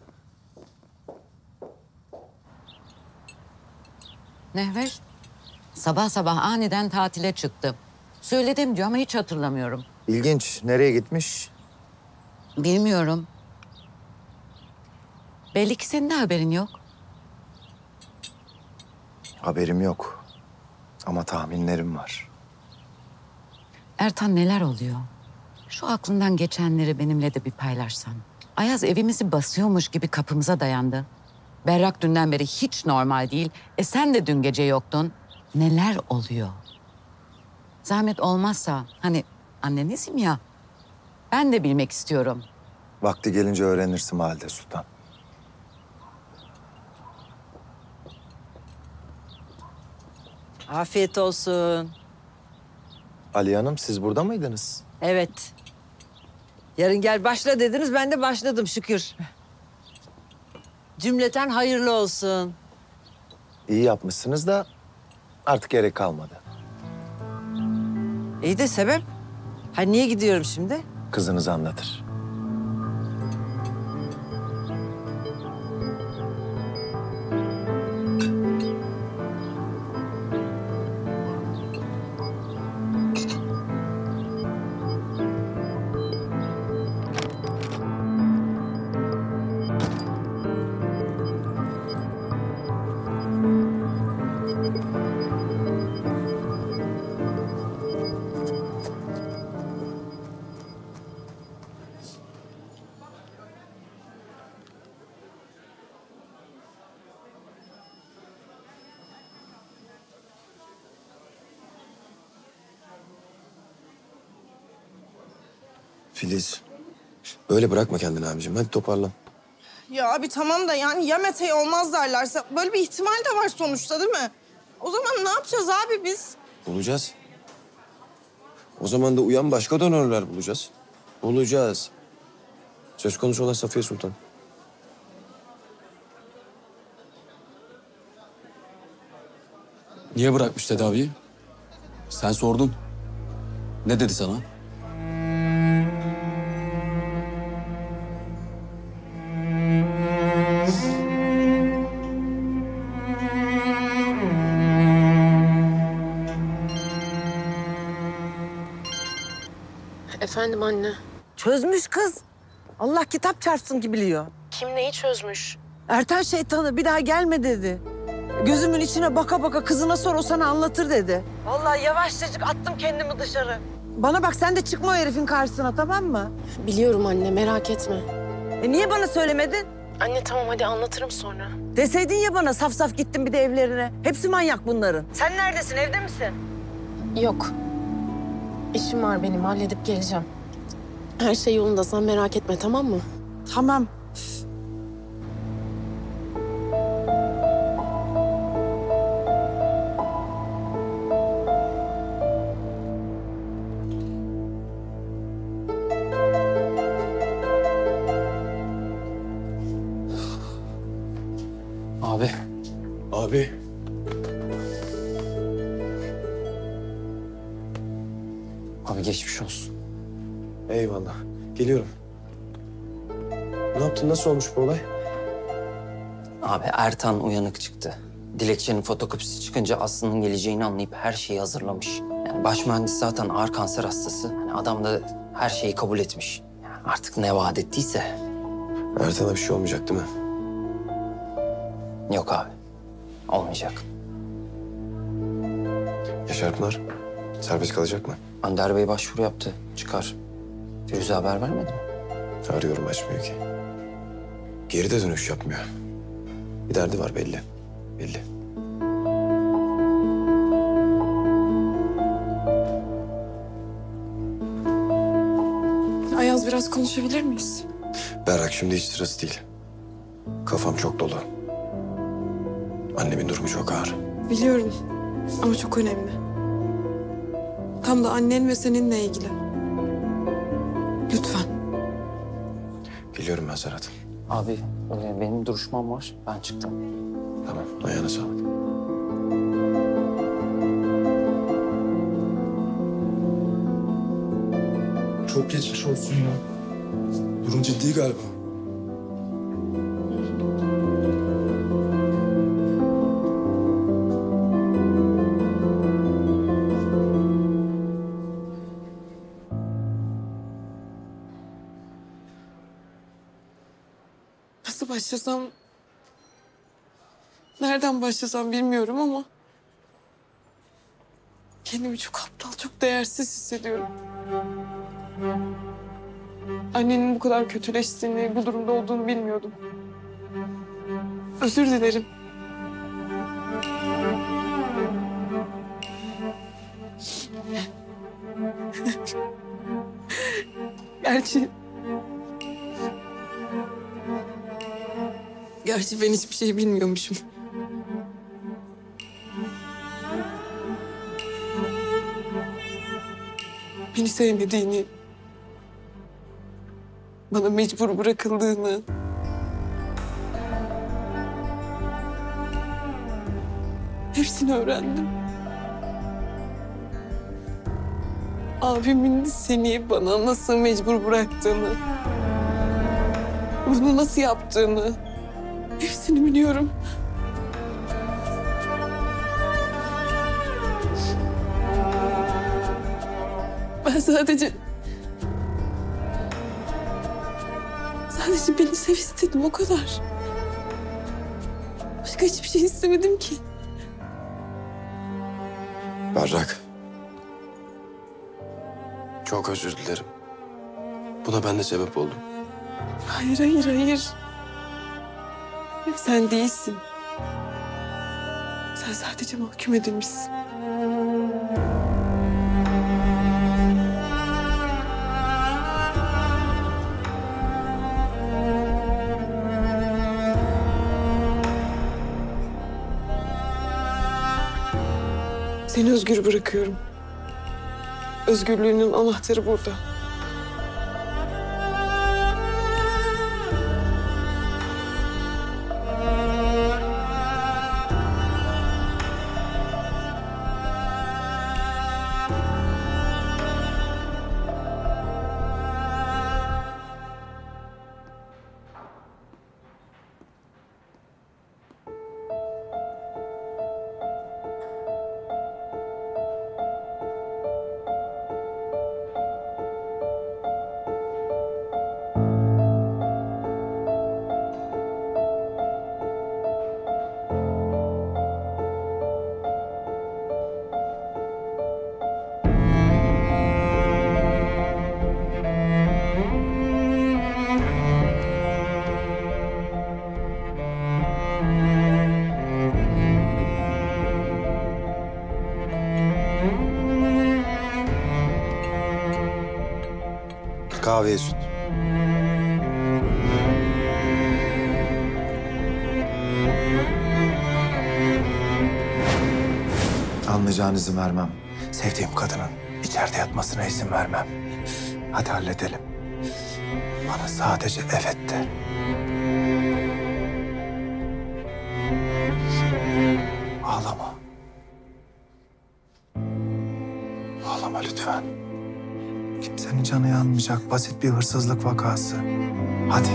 Mehveş, sabah sabah aniden tatile çıktı. Söyledim diyor ama hiç hatırlamıyorum. İlginç. Nereye gitmiş? Bilmiyorum. Belli ki senin de haberin yok. Haberim yok. Ama tahminlerim var. Ertan neler oluyor? Şu aklından geçenleri benimle de bir paylaşsan. Ayaz evimizi basıyormuş gibi kapımıza dayandı. Berrak dünden beri hiç normal değil. Sen de dün gece yoktun. Neler oluyor? Zahmet olmazsa hani annenizim ya. Ben de bilmek istiyorum. Vakti gelince öğrenirsin Valide Sultan. Afiyet olsun. Ali Hanım siz burada mıydınız? Evet. Yarın gel başla dediniz, ben de başladım şükür. Cümleten hayırlı olsun. İyi yapmışsınız da artık gerek kalmadı. İyi de sebep? Ha niye gidiyorum şimdi? Kızınız anlatır. Filiz, böyle bırakma kendini abicim. Hadi toparlan. Ya abi tamam da yani ya Mete'ye olmaz derlerse böyle bir ihtimal de var sonuçta değil mi? O zaman ne yapacağız abi biz? Bulacağız. O zaman da uyan başka donörler bulacağız. Bulacağız. Söz konusu olan Safiye Sultan. Niye bırakmış tedaviyi? Sen sordun. Ne dedi sana? Efendim anne. Çözmüş kız. Allah kitap çarpsın ki biliyor. Kim neyi çözmüş? Ertan şeytanı bir daha gelme dedi. Gözümün içine baka baka kızına sor o sana anlatır dedi. Vallahi yavaşçacık attım kendimi dışarı. Bana bak sen de çıkma o herifin karşısına tamam mı? Biliyorum anne merak etme. Niye bana söylemedin? Anne tamam hadi anlatırım sonra. Deseydin ya bana saf saf gittim bir de evlerine. Hepsi manyak bunların. Sen neredesin evde misin? Yok. İşim var benim halledip geleceğim. Her şey yolunda sen merak etme tamam mı? Tamam. Abi. Abi. Abi geçmiş olsun. Eyvallah. Geliyorum. Ne yaptın? Nasıl olmuş bu olay? Abi Ertan uyanık çıktı. Dilekçenin fotokopisi çıkınca Aslı'nın geleceğini anlayıp her şeyi hazırlamış. Yani baş mühendis zaten ağır kanser hastası. Yani adam da her şeyi kabul etmiş. Yani artık ne vaat ettiyse. Ertan'a bir şey olmayacak değil mi? Yok abi. Olmayacak. Yaşar Pınar serbest kalacak mı? Önder Bey başvuru yaptı. Çıkar. Firuze haber vermedi mi? Arıyorum açmıyor ki. Geri de dönüş yapmıyor. Bir derdi var belli. Belli. Ayaz biraz konuşabilir miyiz? Berrak şimdi hiç sırası değil. Kafam çok dolu. Annemin durumu çok ağır. Biliyorum ama çok önemli. Tam da annen ve seninle ilgili. Lütfen. Geliyorum ben Serhat. Abi benim duruşmam var. Ben çıktım. Tamam ayağına sağlık. Çok geçmiş olsun ya. Durum ciddi galiba. Nasıl başlasam... Nereden başlasam bilmiyorum ama... Kendimi çok aptal, çok değersiz hissediyorum. Annenin bu kadar kötüleştiğini, bu durumda olduğunu bilmiyordum. Özür dilerim. Gerçi ben hiçbir şey bilmiyormuşum. Beni sevmediğini, bana mecbur bırakıldığını, Hepsini öğrendim. Abimin seni bana nasıl mecbur bıraktığını, bunu nasıl yaptığını hepsini biliyorum. Ben sadece beni sev istedim, o kadar. Başka hiçbir şey istemedim ki. Berrak. Çok özür dilerim. Buna ben de sebep oldum. Hayır, hayır, hayır. Sen değilsin. Sen sadece mahkum edilmişsin. Seni özgür bırakıyorum. Özgürlüğünün anahtarı burada. Kahveye süt. Anlayacağın izin vermem. Sevdiğim kadının içeride yatmasına izin vermem. Hadi halledelim. Bana sadece evet de. Ağlama. Ağlama lütfen. Kimsenin canı yanmayacak. Basit bir hırsızlık vakası. Hadi.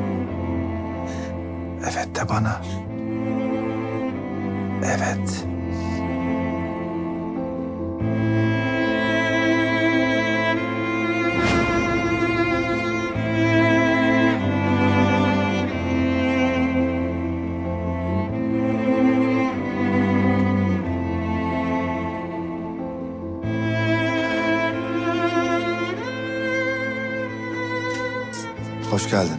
Evet de bana. Evet. Hoş geldin.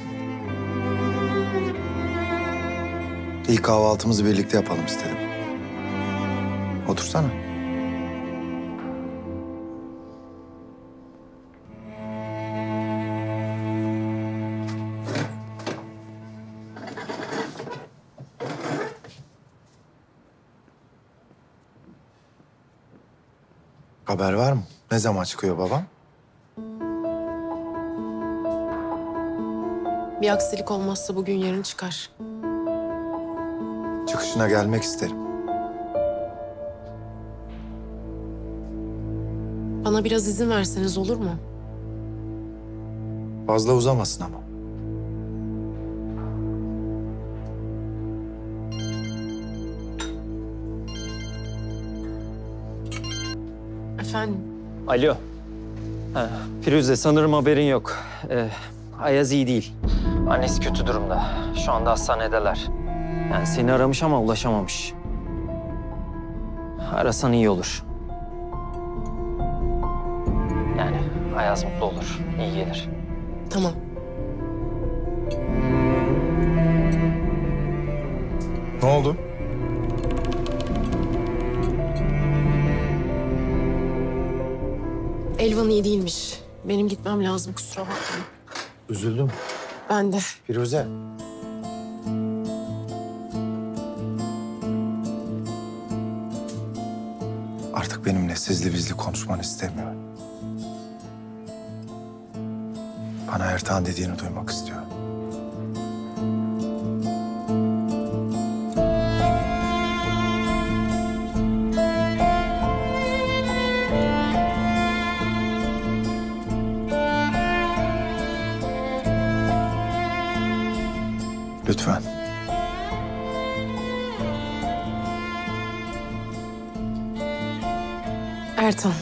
İlk kahvaltımızı birlikte yapalım istedim. Otursana. Haber var mı? Ne zaman çıkıyor babam? Bir aksilik olmazsa bugün yarın çıkar. Çıkışına gelmek isterim. Bana biraz izin verseniz olur mu? Fazla uzamasın ama. Efendim? Alo. Ha, Firuze, sanırım haberin yok. Ayaz iyi değil. Annesi kötü durumda. Şu anda hastanedeler. Yani seni aramış ama ulaşamamış. Arasan iyi olur. Yani Ayaz mutlu olur, iyi gelir. Tamam. Ne oldu? Elvan iyi değilmiş. Benim gitmem lazım, kusura bakmayın. Üzüldüm. Ben de. Firuze. Artık benimle sizli bizli konuşmanı istemiyorum. Bana Ertan dediğini duymak istiyorum. Ertan.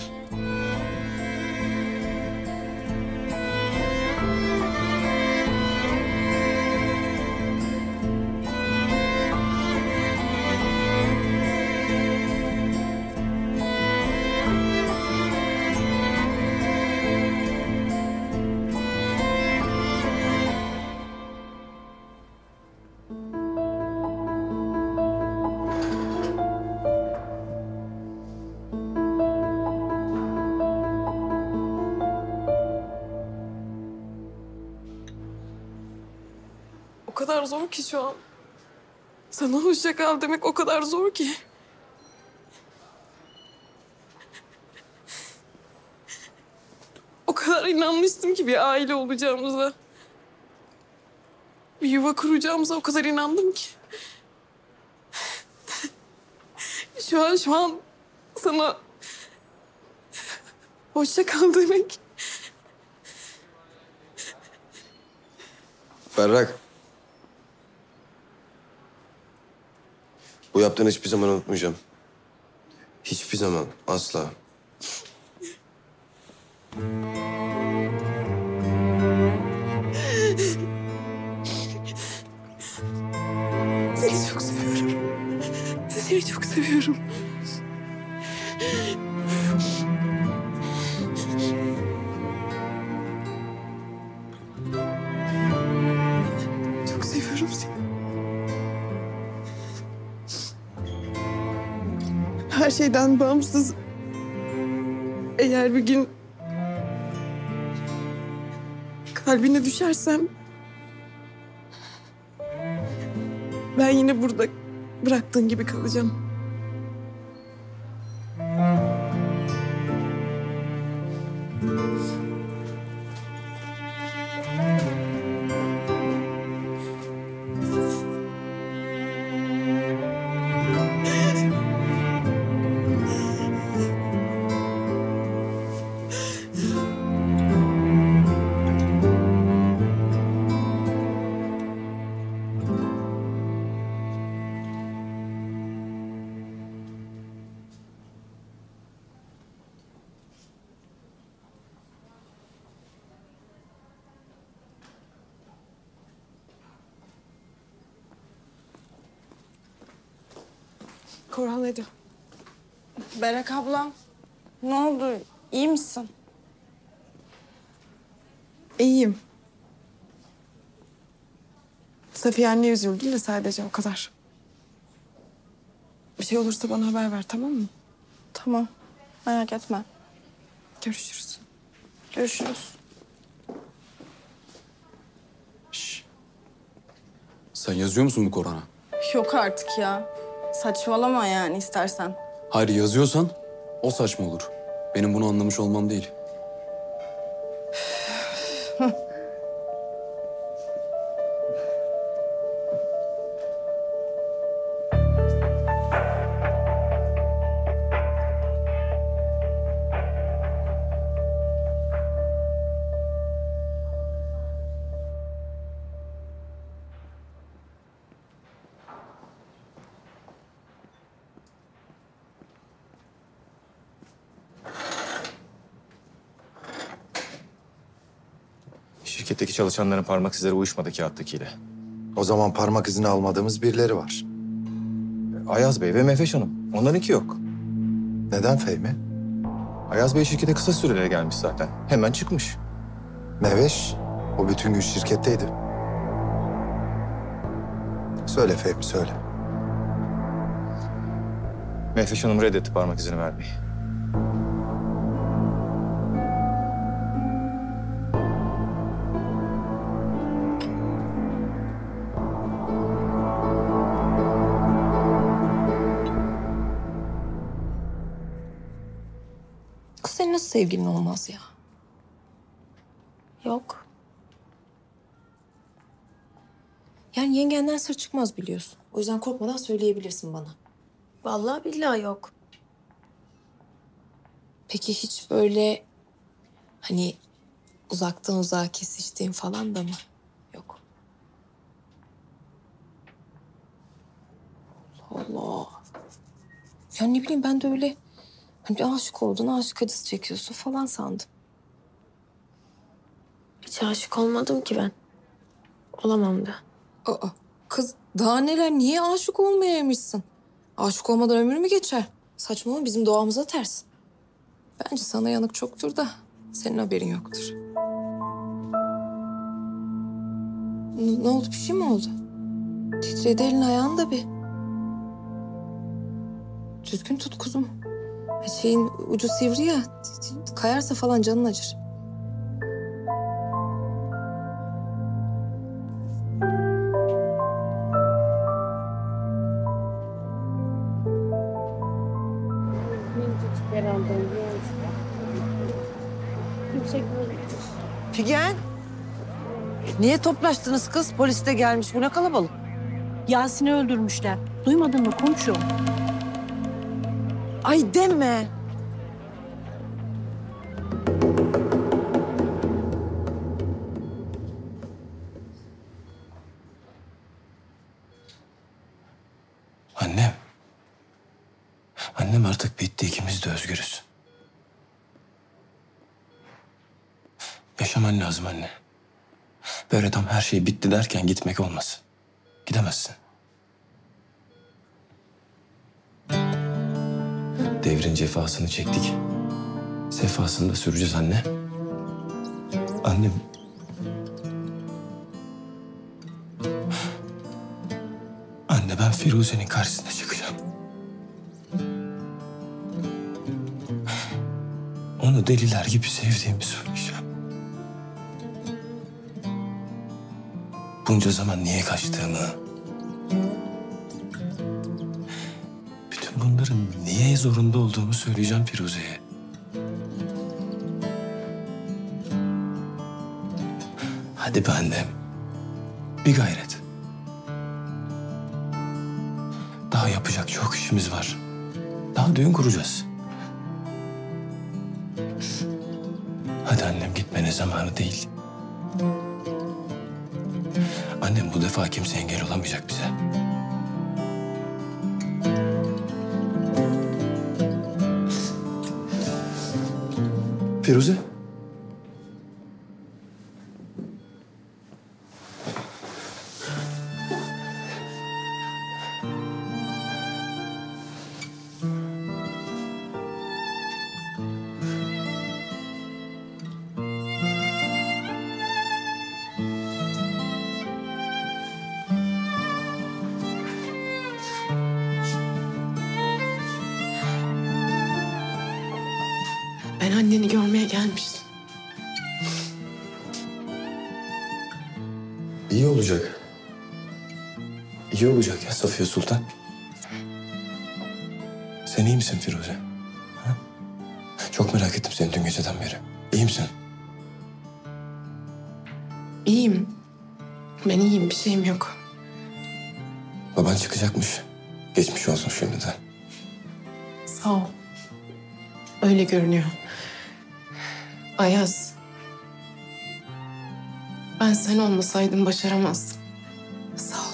O kadar zor ki şu an. Sana hoşça kal demek o kadar zor ki. O kadar inanmıştım ki bir aile olacağımıza. Bir yuva kuracağımıza o kadar inandım ki. Şu an sana hoşça kal demek. Berrak. Bu yaptığını hiçbir zaman unutmayacağım. Hiçbir zaman, asla. Seni çok seviyorum. Seni çok seviyorum. Çok seviyorum seni. Her şeyden bağımsız. Eğer bir gün kalbine düşersem ben yine burada bıraktığın gibi kalacağım. Korhan Eda. Berrak ablam, ne oldu? İyi misin? İyiyim. Safiye anne üzüldü de sadece o kadar. Bir şey olursa bana haber ver, tamam mı? Tamam, merak etme. Görüşürüz. Görüşürüz. Sen yazıyor musun bu Korhan'a? Yok artık ya. Saçmalama yani istersen. Hayır, yazıyorsan o saçma olur. Benim bunu anlamış olmam değil. Şirketteki çalışanların parmak izleri uyuşmadı kağıttakiyle. O zaman parmak izini almadığımız birileri var. Ayaz Bey ve Mehveş Hanım. Onlarınki yok. Neden Fehmi? Ayaz Bey şirkete kısa süreliğine gelmiş zaten. Hemen çıkmış. Mehveş, o bütün gün şirketteydi. Söyle Fehmi, söyle. Mehveş Hanım reddetti parmak izini vermeyi. Kız senin nasıl sevgilin olmaz ya? Yok. Yani yengenden sır çıkmaz biliyorsun. O yüzden korkmadan söyleyebilirsin bana. Vallahi billahi yok. Peki hiç böyle hani uzaktan uzağa kesiştiğin falan da mı? Yok. Allah Allah. Ya ne bileyim ben de öyle Hani bir aşık oldun, aşık acısı çekiyorsun falan sandım. Hiç aşık olmadım ki ben. Olamam da. Aa, kız daha neler, niye aşık olmayaymışsın? Aşık olmadan ömür mü geçer? Saçmalama, bizim doğamıza ters. Bence sana yanık çoktur da senin haberin yoktur. Ne oldu, bir şey mi oldu? Titredi elin ayağın da bir. Düzgün tut kuzum. Şeyin ucu sivri ya, kayarsa falan canın acır. Figen, niye toplaştınız kız? Polis de gelmiş. Bu ne kalabalık? Yasin'i öldürmüşler. Duymadın mı komşu? Ay deme. Annem. Annem artık bitti. İkimiz de özgürüz. Yaşaman lazım anne. Böyle tam her şey bitti derken gitmek olmaz. Gidemezsin. Devrin cefasını çektik. Sefasını da süreceğiz anne. Annem. Anne, ben Firuze'nin karşısına çıkacağım. Onu deliler gibi sevdiğimi söyleyeceğim. Bunca zaman niye kaçtığımı, bütün bunların niye zorunda olduğumu söyleyeceğim Firuze'ye. Hadi be annem, bir gayret. Daha yapacak çok işimiz var. Daha düğün kuracağız. Hadi annem, gitmene zamanı değil. Annem, bu defa kimse engel olamayacak bize. Firuze. Ben anneni görmeye gelmiştim. İyi olacak. İyi olacak ya Safiye Sultan. Sen iyi misin Firuze? Ha? Çok merak ettim seni dün geceden beri. İyi misin? İyiyim. Ben iyiyim, bir şeyim yok. Baban çıkacakmış. Geçmiş olsun şimdiden. Sağ ol. Öyle görünüyor. Ayaz. Ben sen olmasaydın başaramazdım. Sağ ol.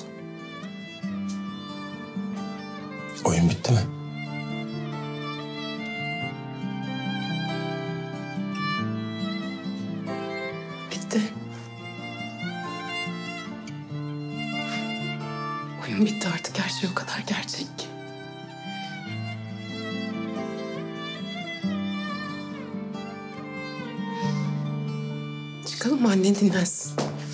Oyun bitti mi? Bitti. Oyun bitti artık. Her şey o kadar gerçek ki. Çıkalım mı, anne dinlensin?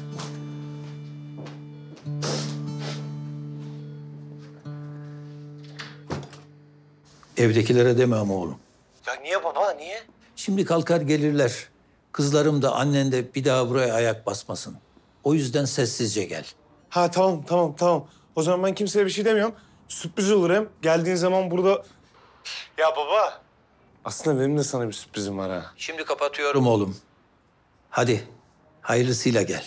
Evdekilere deme ama oğlum. Ya niye baba, niye? Şimdi kalkar gelirler. Kızlarım da annen de bir daha buraya ayak basmasın. O yüzden sessizce gel. Ha tamam. O zaman ben kimseye bir şey demiyorum. Sürpriz olur hem. Geldiğin zaman burada... Ya baba. Aslında benim de sana bir sürprizim var ha. Şimdi kapatıyorum oğlum. Hadi hayırlısıyla gel.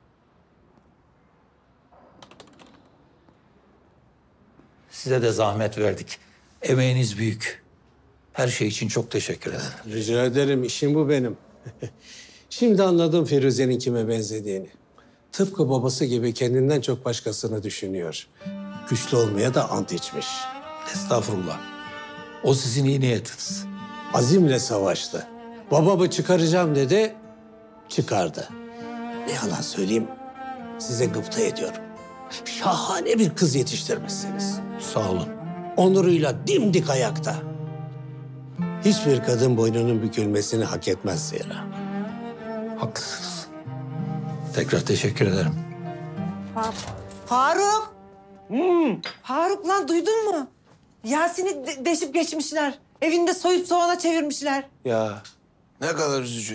Size de zahmet verdik. Emeğiniz büyük. Her şey için çok teşekkür ederim. Rica ederim, işim bu benim. Şimdi anladım Firuze'nin kime benzediğini. Tıpkı babası gibi kendinden çok başkasını düşünüyor. Güçlü olmaya da ant içmiş. Estağfurullah. O sizin iyi niyetiniz. azimle savaştı. Babamı çıkaracağım dedi, çıkardı. Ne yalan söyleyeyim, size gıpta ediyorum. Şahane bir kız yetiştirmişsiniz. Sağ olun. Onuruyla dimdik ayakta. Hiçbir kadın boynunun bükülmesini hak etmez zira. Haklısınız. Tekrar teşekkür ederim. Faruk! Faruk lan duydun mu? Yasin'i deşip geçmişler. Evinde soyup soğana çevirmişler. Ya ne kadar üzücü.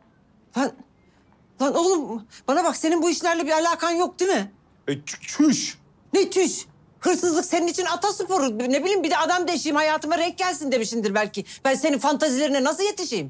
Lan oğlum bana bak, senin bu işlerle bir alakan yok değil mi? Çüş. Ne çüş? Hırsızlık senin için atasporu. Ne bileyim, bir de adam deşeyim, hayatıma renk gelsin demişindir belki. Ben senin fantazilerine nasıl yetişeyim?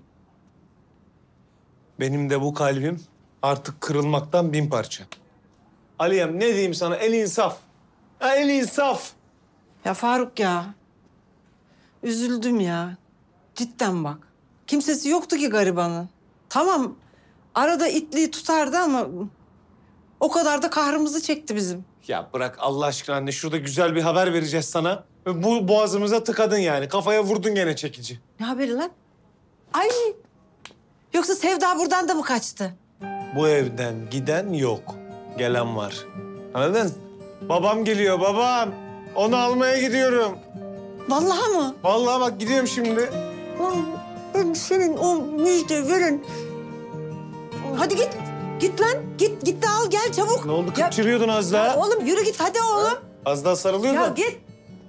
Benim de bu kalbim artık kırılmaktan bin parça. Aliyem ne diyeyim sana, el insaf. Ya el insaf. Ya Faruk ya. Üzüldüm ya. Cidden bak. Kimsesi yoktu ki garibanın. Tamam, arada itliği tutardı ama o kadar da kahrımızı çekti bizim. Ya bırak Allah aşkına anne, şurada güzel bir haber vereceğiz sana. Bu boğazımıza tıkadın yani. Kafaya vurdun gene çekici. Ne haberi lan? Ay! Yoksa Sevda buradan da mı kaçtı? Bu evden giden yok. Gelen var. Anladın? Babam geliyor, babam. Onu almaya gidiyorum. Vallahi mı? Vallahi bak gidiyorum şimdi. Lan ben senin o müjde veren... Hadi git. Git lan. Git de al gel çabuk. Ne oldu? Kıpçırıyordun az daha. Ya oğlum yürü git hadi oğlum. Az daha sarılıyordun. Ya git.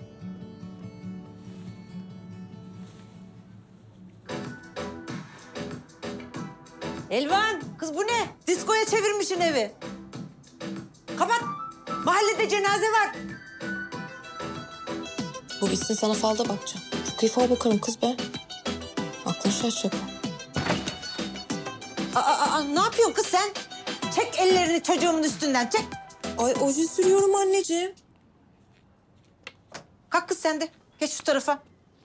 Elvan, kız bu ne? Diskoya çevirmişsin evi. Kapat. Mahallede cenaze var. Bu bitsin, sana falda bakacağım. Çok iyi fal bakarım kız be. Aklın şaşacak. Ne yapıyorsun kız sen? Çek ellerini çocuğumun üstünden, çek. Ay oje sürüyorum anneciğim. Kalk kız sen de. Geç şu tarafa.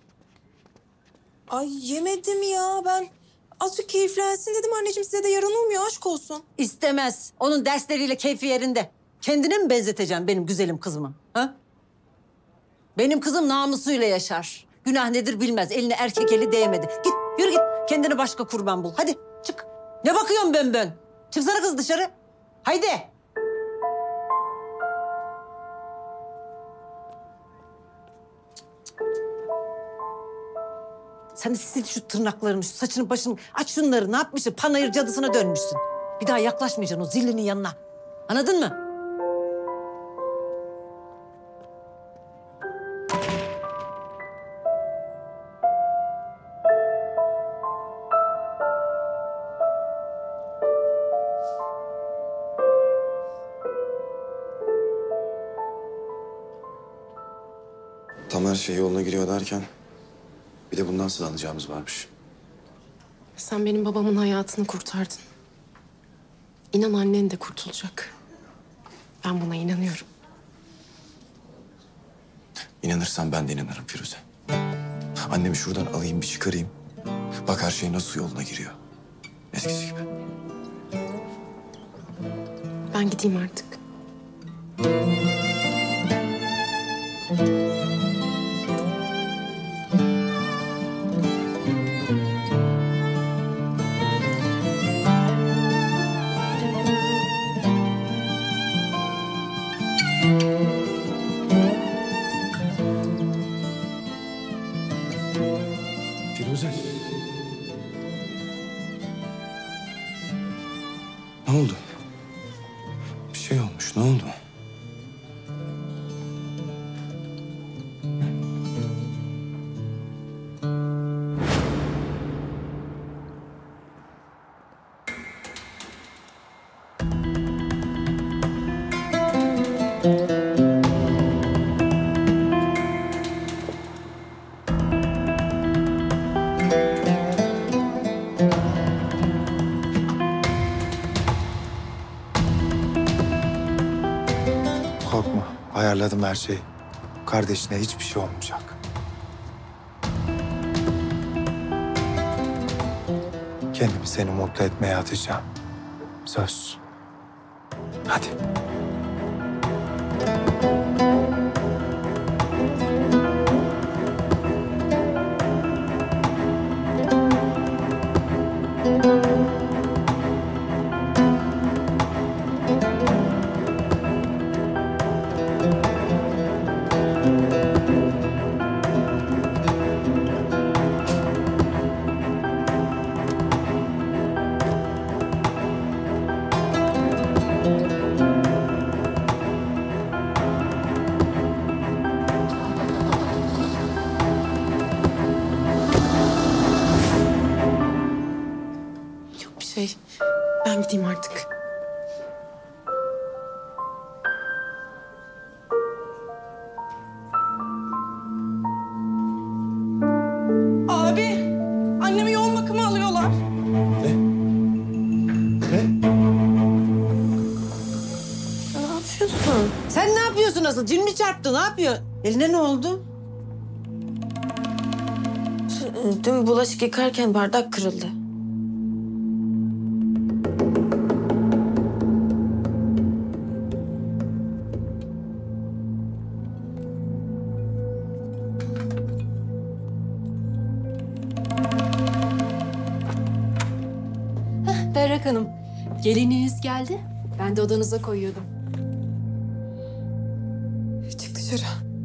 Ay yemedim ya ben. Azıcık keyiflensin dedim anneciğim, size de yaranılmıyor, aşk olsun. İstemez. Onun dersleriyle keyfi yerinde. Kendine mi benzeteceksin benim güzelim kızımı? Ha? Benim kızım namusuyla yaşar. Günah nedir bilmez. Eline erkek eli değmedi. Git, yürü git. Kendine başka kurban bul. Hadi çık. Ne bakıyorsun bön? Çıksana kız dışarı. Haydi. Sen de sil şu tırnaklarını, şu saçını başını. Aç şunları. Ne yapmışsın? Panayır cadısına dönmüşsün. Bir daha yaklaşmayacaksın o zillinin yanına. Anladın mı? Tam her şey yoluna giriyor derken bir de bundan sığınacağımız varmış. Sen benim babamın hayatını kurtardın. İnan annen de kurtulacak. Ben buna inanıyorum. İnanırsan ben de inanırım Firuze. Annemi şuradan alayım bir çıkarayım. Bak her şey nasıl yoluna giriyor. Eskisi gibi. Ben gideyim artık. Firuze. Ne oldu? Bir şey olmuş. Ne oldu? Korkma. Ayarladım her şeyi. Kardeşine hiçbir şey olmayacak. Kendimi seni mutlu etmeye atacağım. Söz. Hadi. Ben gideyim artık. Abi, annemi yoğun bakıma alıyorlar. Ne yapıyorsun? Sen ne yapıyorsun asıl? Cin mi çarptı? Ne yapıyor? Eline ne oldu? Dün bulaşık yıkarken bardak kırıldı. Berrak Hanım, gelininiz geldi. Ben de odanıza koyuyordum. Çık dışarı.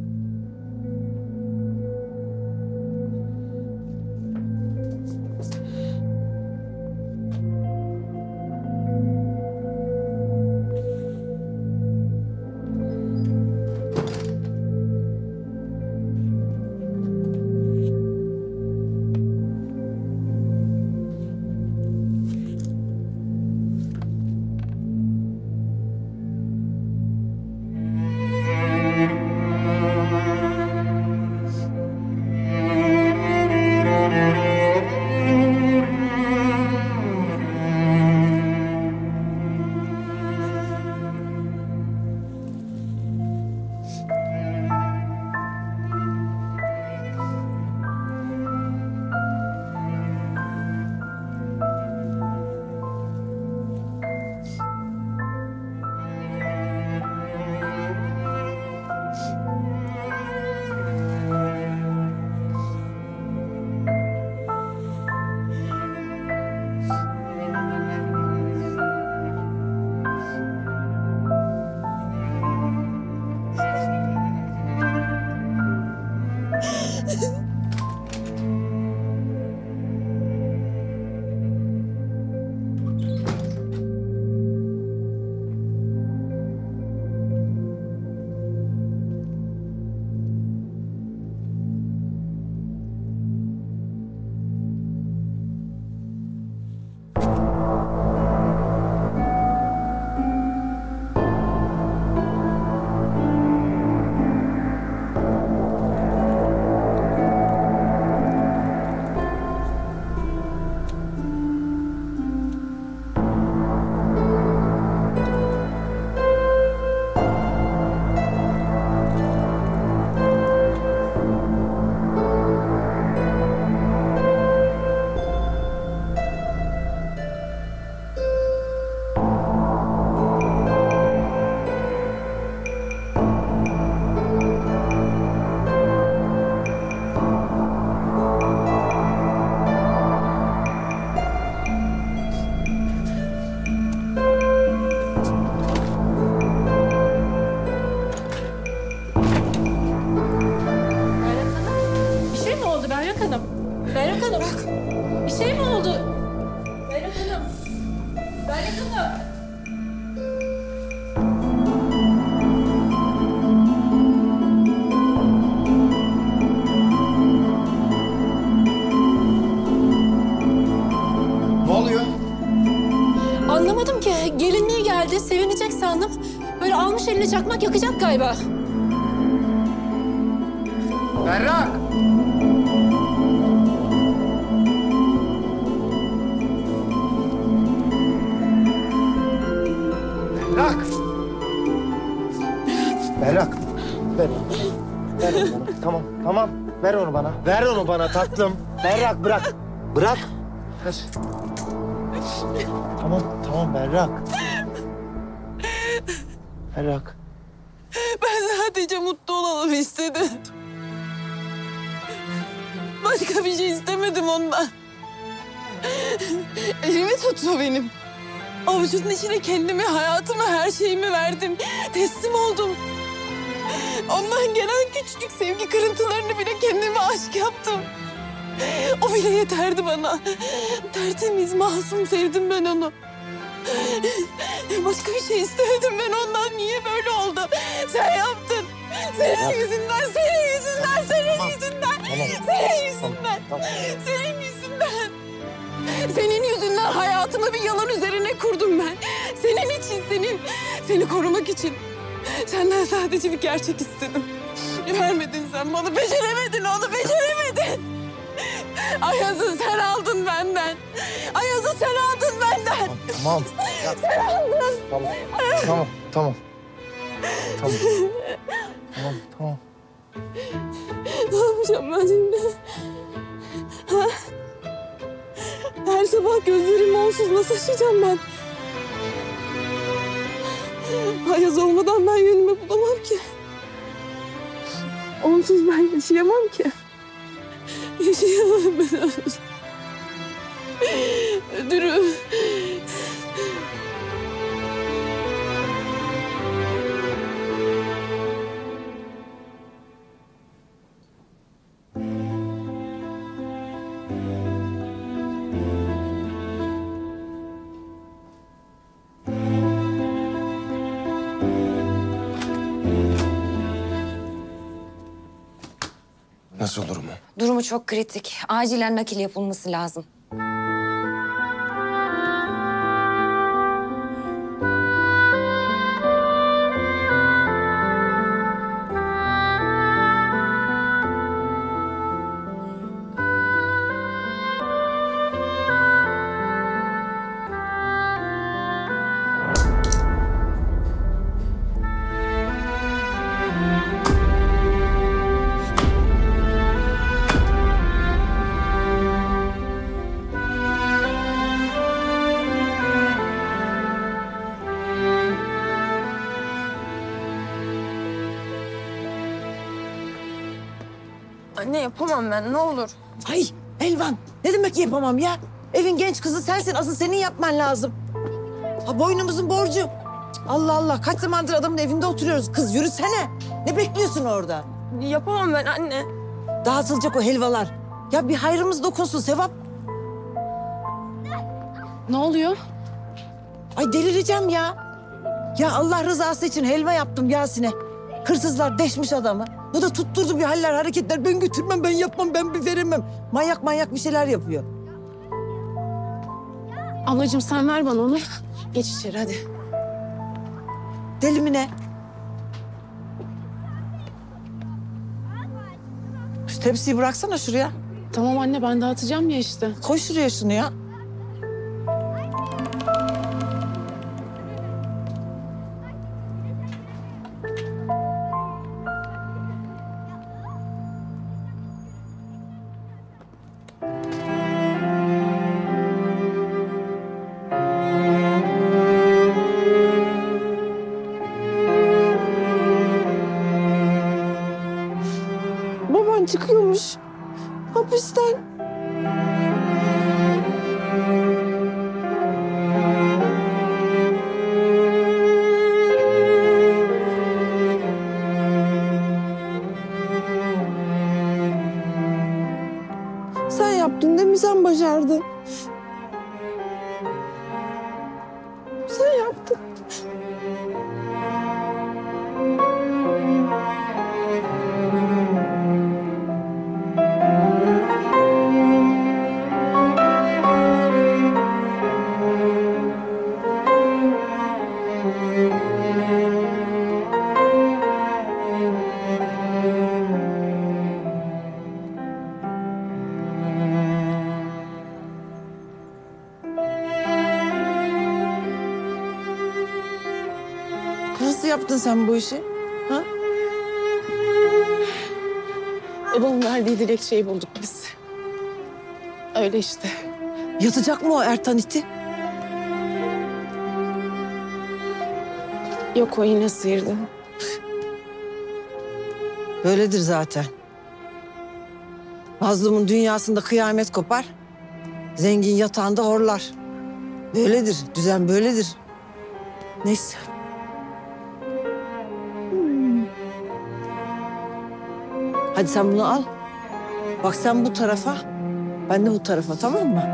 Berrak Hanım. Bir şey mi oldu? Berrak Hanım. Berrak Hanım. Ne oluyor? Anlamadım ki. Gelinliği geldi. Sevinecek sandım. Böyle almış eline çakmak yakacak galiba. Berrak! Berrak! Berrak! Ver onu. Ver onu bana. Tamam, tamam. Ver onu bana. Ver onu bana tatlım. Berrak bırak. Bırak. Ver. Tamam, tamam Berrak. Berrak. Ben sadece mutlu olalım istedim. Başka bir şey istemedim ondan. Elimi tuttu benim. Avucunun içine kendimi, hayatımı, her şeyimi verdim. Teslim oldum. Ondan gelen küçücük sevgi kırıntılarını bile kendime aşk yaptım. O bile yeterdi bana. Tertemiz, masum sevdim ben onu. Başka bir şey istemedim ben ondan. Niye böyle oldu? Sen yaptın. Senin yüzünden, senin yüzünden, senin yüzünden. Senin yüzünden. Senin yüzünden. Senin yüzünden. yüzünden hayatımı bir yalan üzerine kurdum ben. Senin için, seni korumak için. Senden sadece bir gerçek istedim. Vermedin sen bana, beceremedin onu, beceremedin. Ayaz'ı sen aldın benden. Ayaz'ı sen aldın benden. Tamam. Sen aldın. Tamam. Tamam. Tamam. Tamam. Tamam. Tamam. Ne yapacağım ben şimdi? Ha? Her sabah gözlerimi onsuz nasıl açacağım ben? Ayaz olmadan ben yönümü bulamam ki. Onsuz ben yaşayamam ki. Yaşayamam ben. Ödürüm. Nasıl durumu? Durumu çok kritik. Acilen nakil yapılması lazım. Anne yapamam ben, ne olur. Ay Elvan, ne demek yapamam ya? Evin genç kızı sensin, asıl senin yapman lazım. Ha, boynumuzun borcu. Allah Allah, kaç zamandır adamın evinde oturuyoruz. Kız yürüsene. Ne bekliyorsun orada? Yapamam ben anne. Dağıtılacak o helvalar. Ya bir hayrımız dokunsun, sevap. Ne oluyor? Ay delireceğim ya. Ya Allah rızası için helva yaptım Yasin'e. Hırsızlar deşmiş adamı. Bu da tutturdu bir haller, hareketler. Ben götürmem, ben yapmam, ben bir veremem. Manyak manyak bir şeyler yapıyor. Ablacığım sen ver bana onu. Geç içeri hadi. Deli mi ne? Şu tepsiyi bıraksana şuraya. Tamam anne ben dağıtacağım ya işte. Koy şuraya şunu ya. Baban çıkıyormuş hapisten. Sen yaptın değil mi? Sen başardın. Sen yaptın. Nasıl yaptın sen bu işi? Ha? Babamın verdiği dilekçeyi bulduk biz. Öyle işte. Yatacak mı o Ertan iti? Yok o yine sıyırdı. Böyledir zaten. Mazlumun dünyasında kıyamet kopar. Zengin yatağında horlar. Böyledir, düzen böyledir. Neyse. Hadi sen bunu al. Bak sen bu tarafa, ben de bu tarafa, tamam mı?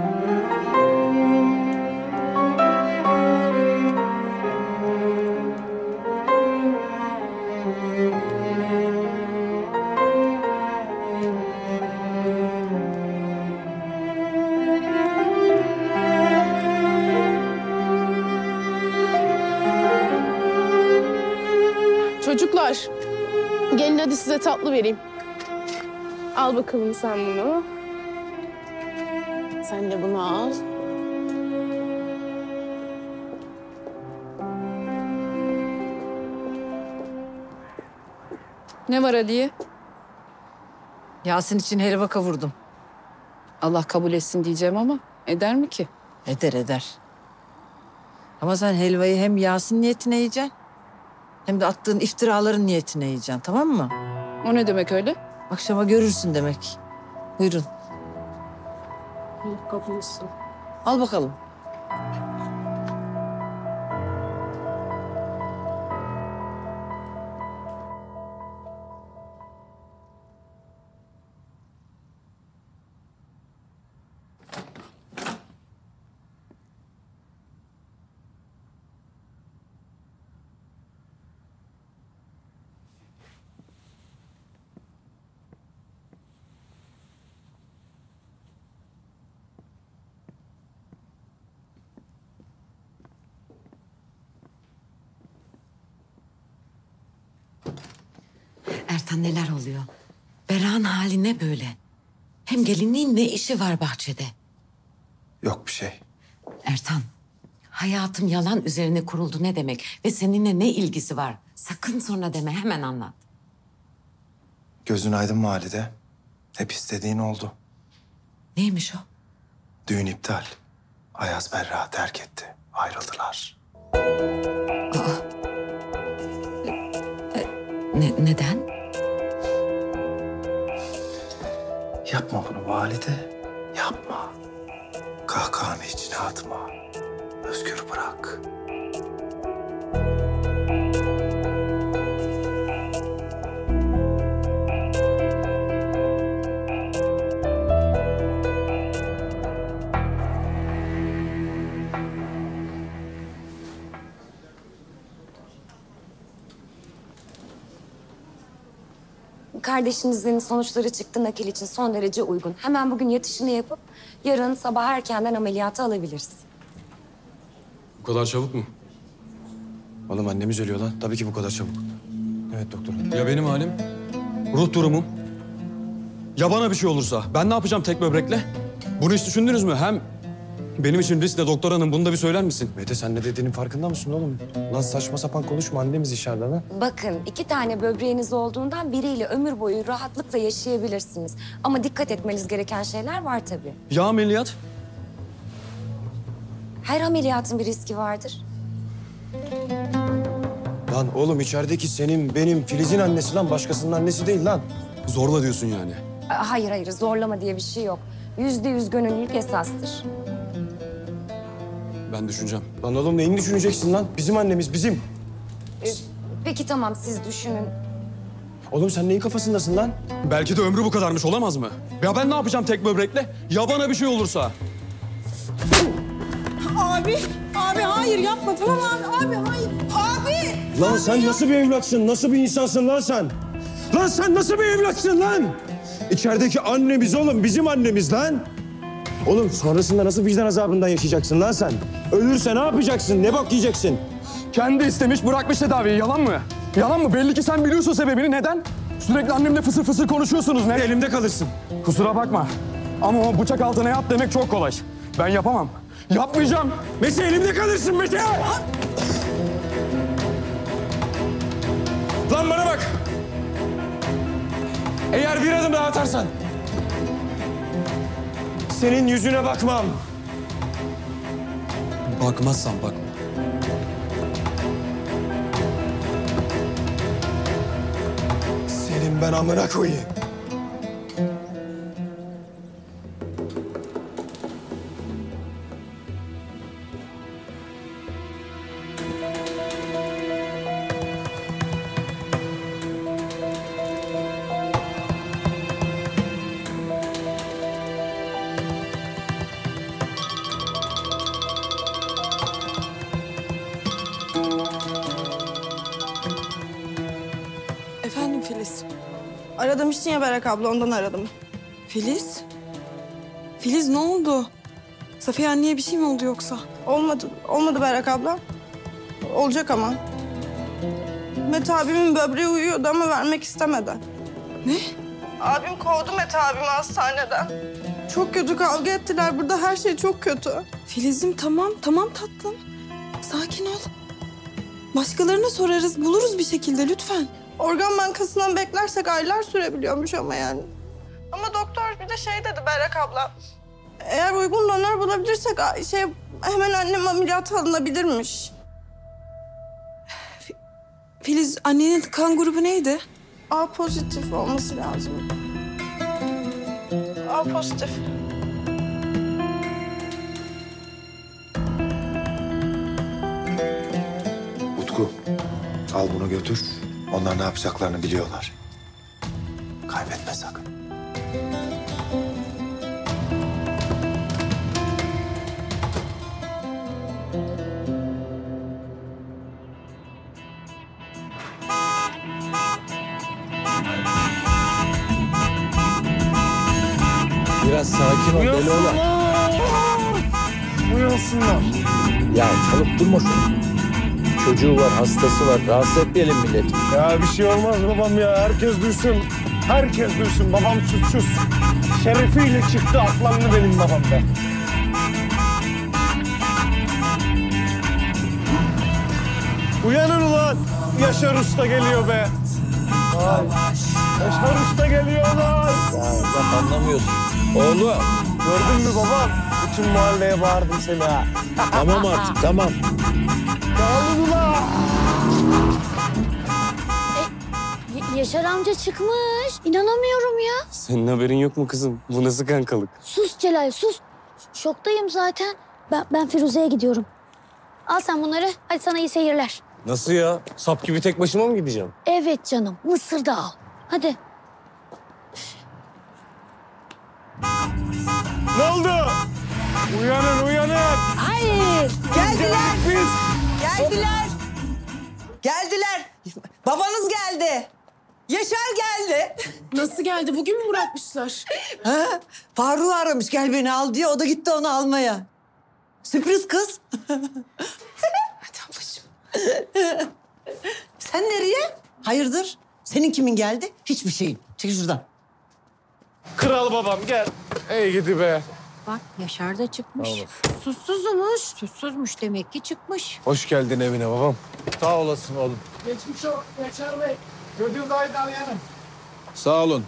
Hadi size tatlı vereyim. Al bakalım sen bunu. Sen de bunu al. Ne var Aliye? Yasin için helva kavurdum. Allah kabul etsin diyeceğim ama eder mi ki? Eder eder. Ama sen helvayı hem Yasin niyetine yiyeceksin hem de attığın iftiraların niyetine yiyeceksin, tamam mı? O ne demek öyle? Akşama görürsün demek. Buyurun. Allah kabul etsin. Al bakalım. Ertan neler oluyor? Berak'ın hali ne böyle? Hem gelinliğin ne işi var bahçede? Yok bir şey. Ertan, hayatım yalan üzerine kuruldu ne demek? Ve seninle ne ilgisi var? Sakın sonra deme, hemen anlat. Gözün aydın valide. Hep istediğin oldu. Neymiş o? Düğün iptal. Ayaz Berrak'ı terk etti. Ayrıldılar. Neden? Yapma bunu valide. Yapma. Kahkahanı içine atma. Özgür bırak. Kardeşinizin sonuçları çıktı, nakil için son derece uygun. Hemen bugün yatışını yapıp yarın sabah erkenden ameliyata alabiliriz. Bu kadar çabuk mu? Oğlum annemiz ölüyor lan. Tabii ki bu kadar çabuk. Evet doktor. Ya benim halim? Ruh durumum? Ya bana bir şey olursa? Ben ne yapacağım tek böbrekle? Bunu hiç düşündünüz mü? Hem benim için risk de doktor hanım. Bunu da bir söyler misin? Mete sen ne dediğinin farkında mısın oğlum? Lan saçma sapan konuşma. Annemiz içeride lan. Bakın 2 tane böbreğiniz olduğundan biriyle ömür boyu rahatlıkla yaşayabilirsiniz. Ama dikkat etmeniz gereken şeyler var tabii. Ya ameliyat? Her ameliyatın bir riski vardır. Lan oğlum içerideki senin, benim, Filiz'in annesi lan. Başkasının annesi değil lan. Zorla diyorsun yani. Hayır hayır zorlama diye bir şey yok. %100 gönüllülük esastır. Ben düşüneceğim. Lan oğlum neyini düşüneceksin lan? Bizim annemiz, bizim. Peki tamam siz düşünün. Oğlum sen neyin kafasındasın lan? Belki de ömrü bu kadarmış, olamaz mı? Ya ben ne yapacağım tek böbrekle? Ya bana bir şey olursa? Abi hayır yapma tamam abi hayır. Abi! Lan sen nasıl bir evlatsın? Nasıl bir insansın lan sen? Lan sen nasıl bir evlatsın lan? İçerideki annemiz oğlum, bizim annemiz lan. Oğlum sonrasında nasıl vicdan azabından yaşayacaksın lan sen? Ölürse ne yapacaksın? Ne bok yiyeceksin? Kendi istemiş, bırakmış tedaviyi. Yalan mı? Yalan mı? Belli ki sen biliyorsun sebebini. Neden? Sürekli annemle fısır fısır konuşuyorsunuz. Ne? Elimde kalırsın. Kusura bakma. Ama o bıçak altına yat demek çok kolay. Ben yapamam. Yapmayacağım. Mete elimde kalırsın Mete! Lan bana bak! Eğer bir adım daha atarsan... senin yüzüne bakmam. Bakmazsan bakma. Senin ben amına koyayım. Efendim Filiz. Aramışsın ya Berak abla ondan aradım. Filiz? Filiz ne oldu? Safiye anneye bir şey mi oldu yoksa? Olmadı. Olmadı Berak abla. Olacak ama. Mete abimin böbreği uyuyordu ama vermek istemedi. Ne? Abim kovdu Mete abimi hastaneden. Çok kötü kavga ettiler. Burada her şey çok kötü. Filiz'im tamam tatlım. Sakin ol. Başkalarına sorarız, buluruz bir şekilde lütfen. Organ bankasından beklersek aylar sürebiliyormuş ama yani. Ama doktor bir de şey dedi Berrak abla. Eğer uygun donör bulabilirsek hemen annem ameliyata alınabilirmiş. Filiz, annenin kan grubu neydi? A pozitif olması lazım. A pozitif. Utku, al bunu götür. Onlar ne yapacaklarını biliyorlar. Kaybetme sakın. Biraz sakin ol deli oğlan. Uyansınlar. Ya çalıp durma şunu. Çocuğu var, hastası var. Rahatsız etmeyelim milleti. Ya bir şey olmaz babam ya. Herkes duysun. Herkes duysun. Babam suçsuz. Şerefiyle çıktı. Aklandı benim babam da. Uyanın ulan. Yaşar Usta geliyor be. Vay. Yaşar Usta geliyor lan. Ya bak anlamıyorsun. Oğlum. Gördün mü babam? Bütün mahalleye bağırdım seni ha. Tamam artık tamam. Dağılın ulan. Yaşar amca çıkmış. İnanamıyorum ya. Senin haberin yok mu kızım? Bu nasıl kankalık? Sus Celal sus. Şoktayım zaten. Ben Firuze'ye gidiyorum. Al sen bunları. Hadi sana iyi seyirler. Nasıl ya? Sap gibi tek başıma mı gideceğim? Evet canım. Mısır da al. Hadi. Ne oldu? Uyanın uyanın. Hayır. Geldiler. Geldiler. Geldiler. Babanız geldi. Yaşar geldi. Nasıl geldi? Bugün mü bırakmışlar? Ha? Faruk'u aramış gel beni al diye. O da gitti onu almaya. Sürpriz kız. Hadi ablacığım. Sen nereye? Hayırdır? Senin kimin geldi? Hiçbir şeyin. Çekil şuradan. Kral babam gel. Ey gidi be. Bak Yaşar da çıkmış. Oğlum. Susuzmuş. Susuzmuş demek ki çıkmış. Hoş geldin evine babam. Sağ olasın oğlum. Geçmiş olsun Yaşar Bey. Gödül Dayı'dan yanım. Sağ olun.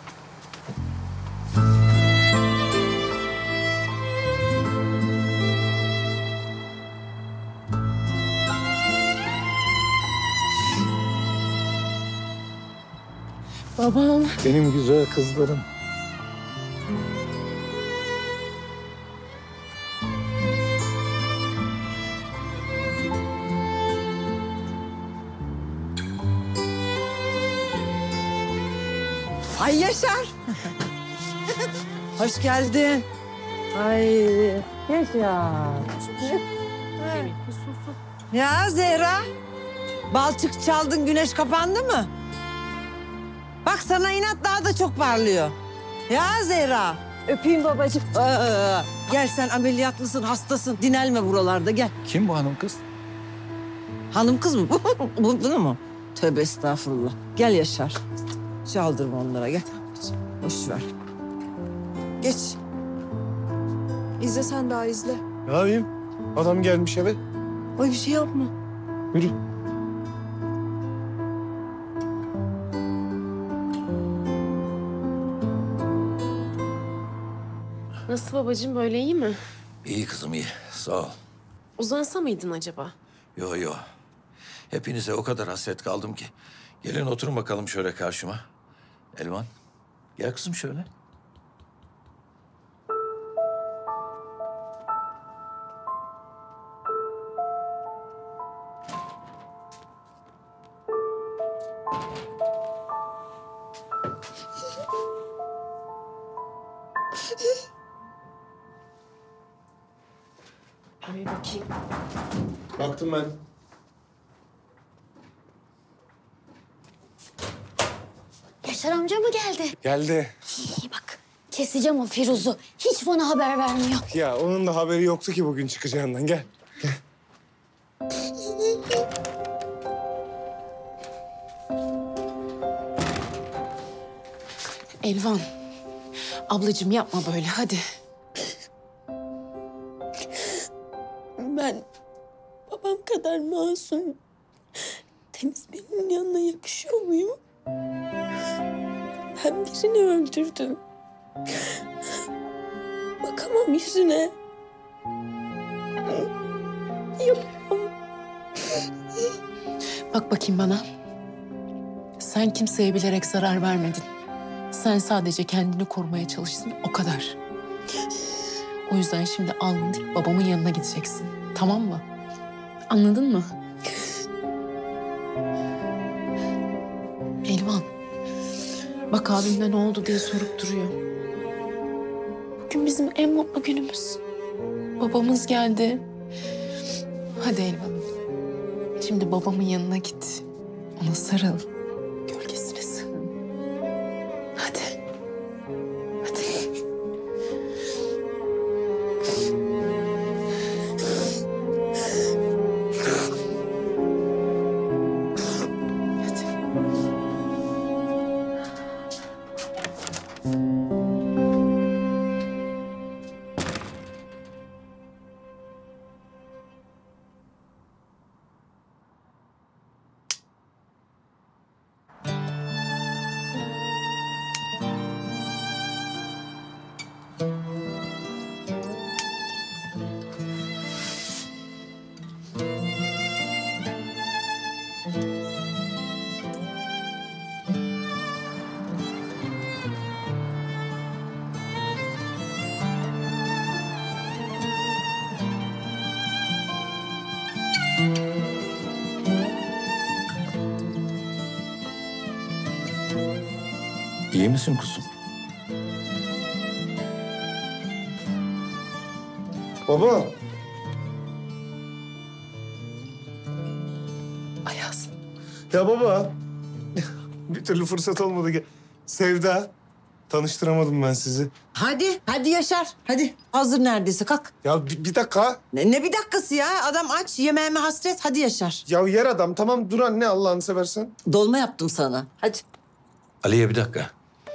Babam. Benim güzel kızlarım. Ay Yaşar. Hoş geldin. Ay Yaşar. Ya Zehra. Balçık çaldın, güneş kapandı mı? Bak sana inat daha da çok parlıyor. Ya Zehra. Öpeyim babacığım. Gel sen ameliyatlısın, hastasın. Dinelme buralarda gel. Kim bu hanım kız? Hanım kız mı? Bunu mu? Tövbe estağfurullah. Gel Yaşar. Çaldırma onlara gel. Boş ver. Geç. İzle sen daha izle. Ne yapayım? Adam gelmiş eve. Ay bir şey yapma. Yürü. Nasıl babacığım, böyle iyi mi? İyi kızım iyi. Sağ ol. Uzansa mıydın acaba? Yo yo. Hepinize o kadar hasret kaldım ki. Gelin oturun bakalım şöyle karşıma. Elvan gel kızım şöyle. Bir bakayım. Baktım ben. Yaşar amca mı geldi? Geldi. İyi bak. Keseceğim o Firuz'u. Hiç bana haber vermiyor. Ya onun da haberi yoktu ki bugün çıkacağından. Gel. Gel. Elvan. Ablacığım yapma böyle hadi. Ben babam kadar masum, temiz birinin yanına yakışıyor muyum? Ben birini öldürdüm. Bakamam yüzüne. Yapamam. Bak bakayım bana. Sen kimseye bilerek zarar vermedin. Sen sadece kendini korumaya çalıştın, o kadar. O yüzden şimdi alnın dik babamın yanına gideceksin. Tamam mı? Anladın mı? Elvan. Bak abimle ne oldu diye sorup duruyor. Bugün bizim en mutlu günümüz. Babamız geldi. Hadi Elvan. Şimdi babamın yanına git. Ona sarıl. Gölgesine sığın. Hadi. Hadi. İyi misin kuzum? Baba. Ayaz. Ya baba. Bir türlü fırsat olmadı ki. Sevda. Tanıştıramadım ben sizi. Hadi Yaşar. Hadi hazır neredeyse kalk. Ya bir dakika. Ne bir dakikası ya? Adam aç, yemeğime hasret. Hadi Yaşar. Ya yer adam. Tamam dur anne Allah'ını seversen. Dolma yaptım sana. Hadi. Aliye bir dakika.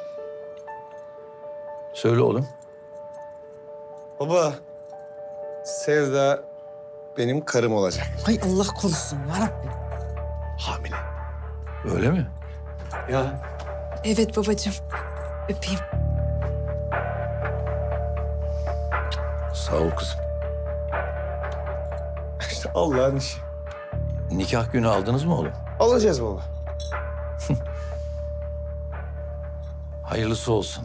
Söyle oğlum. Baba. Sevda benim karım olacak. Hay Allah korusun yarabbim. Hamile. Öyle mi? Ya. Evet babacığım. Öpeyim. Sağ ol kızım. İşte Allah'ın işi. Nikah günü aldınız mı oğlum? Alacağız baba. Hayırlısı olsun.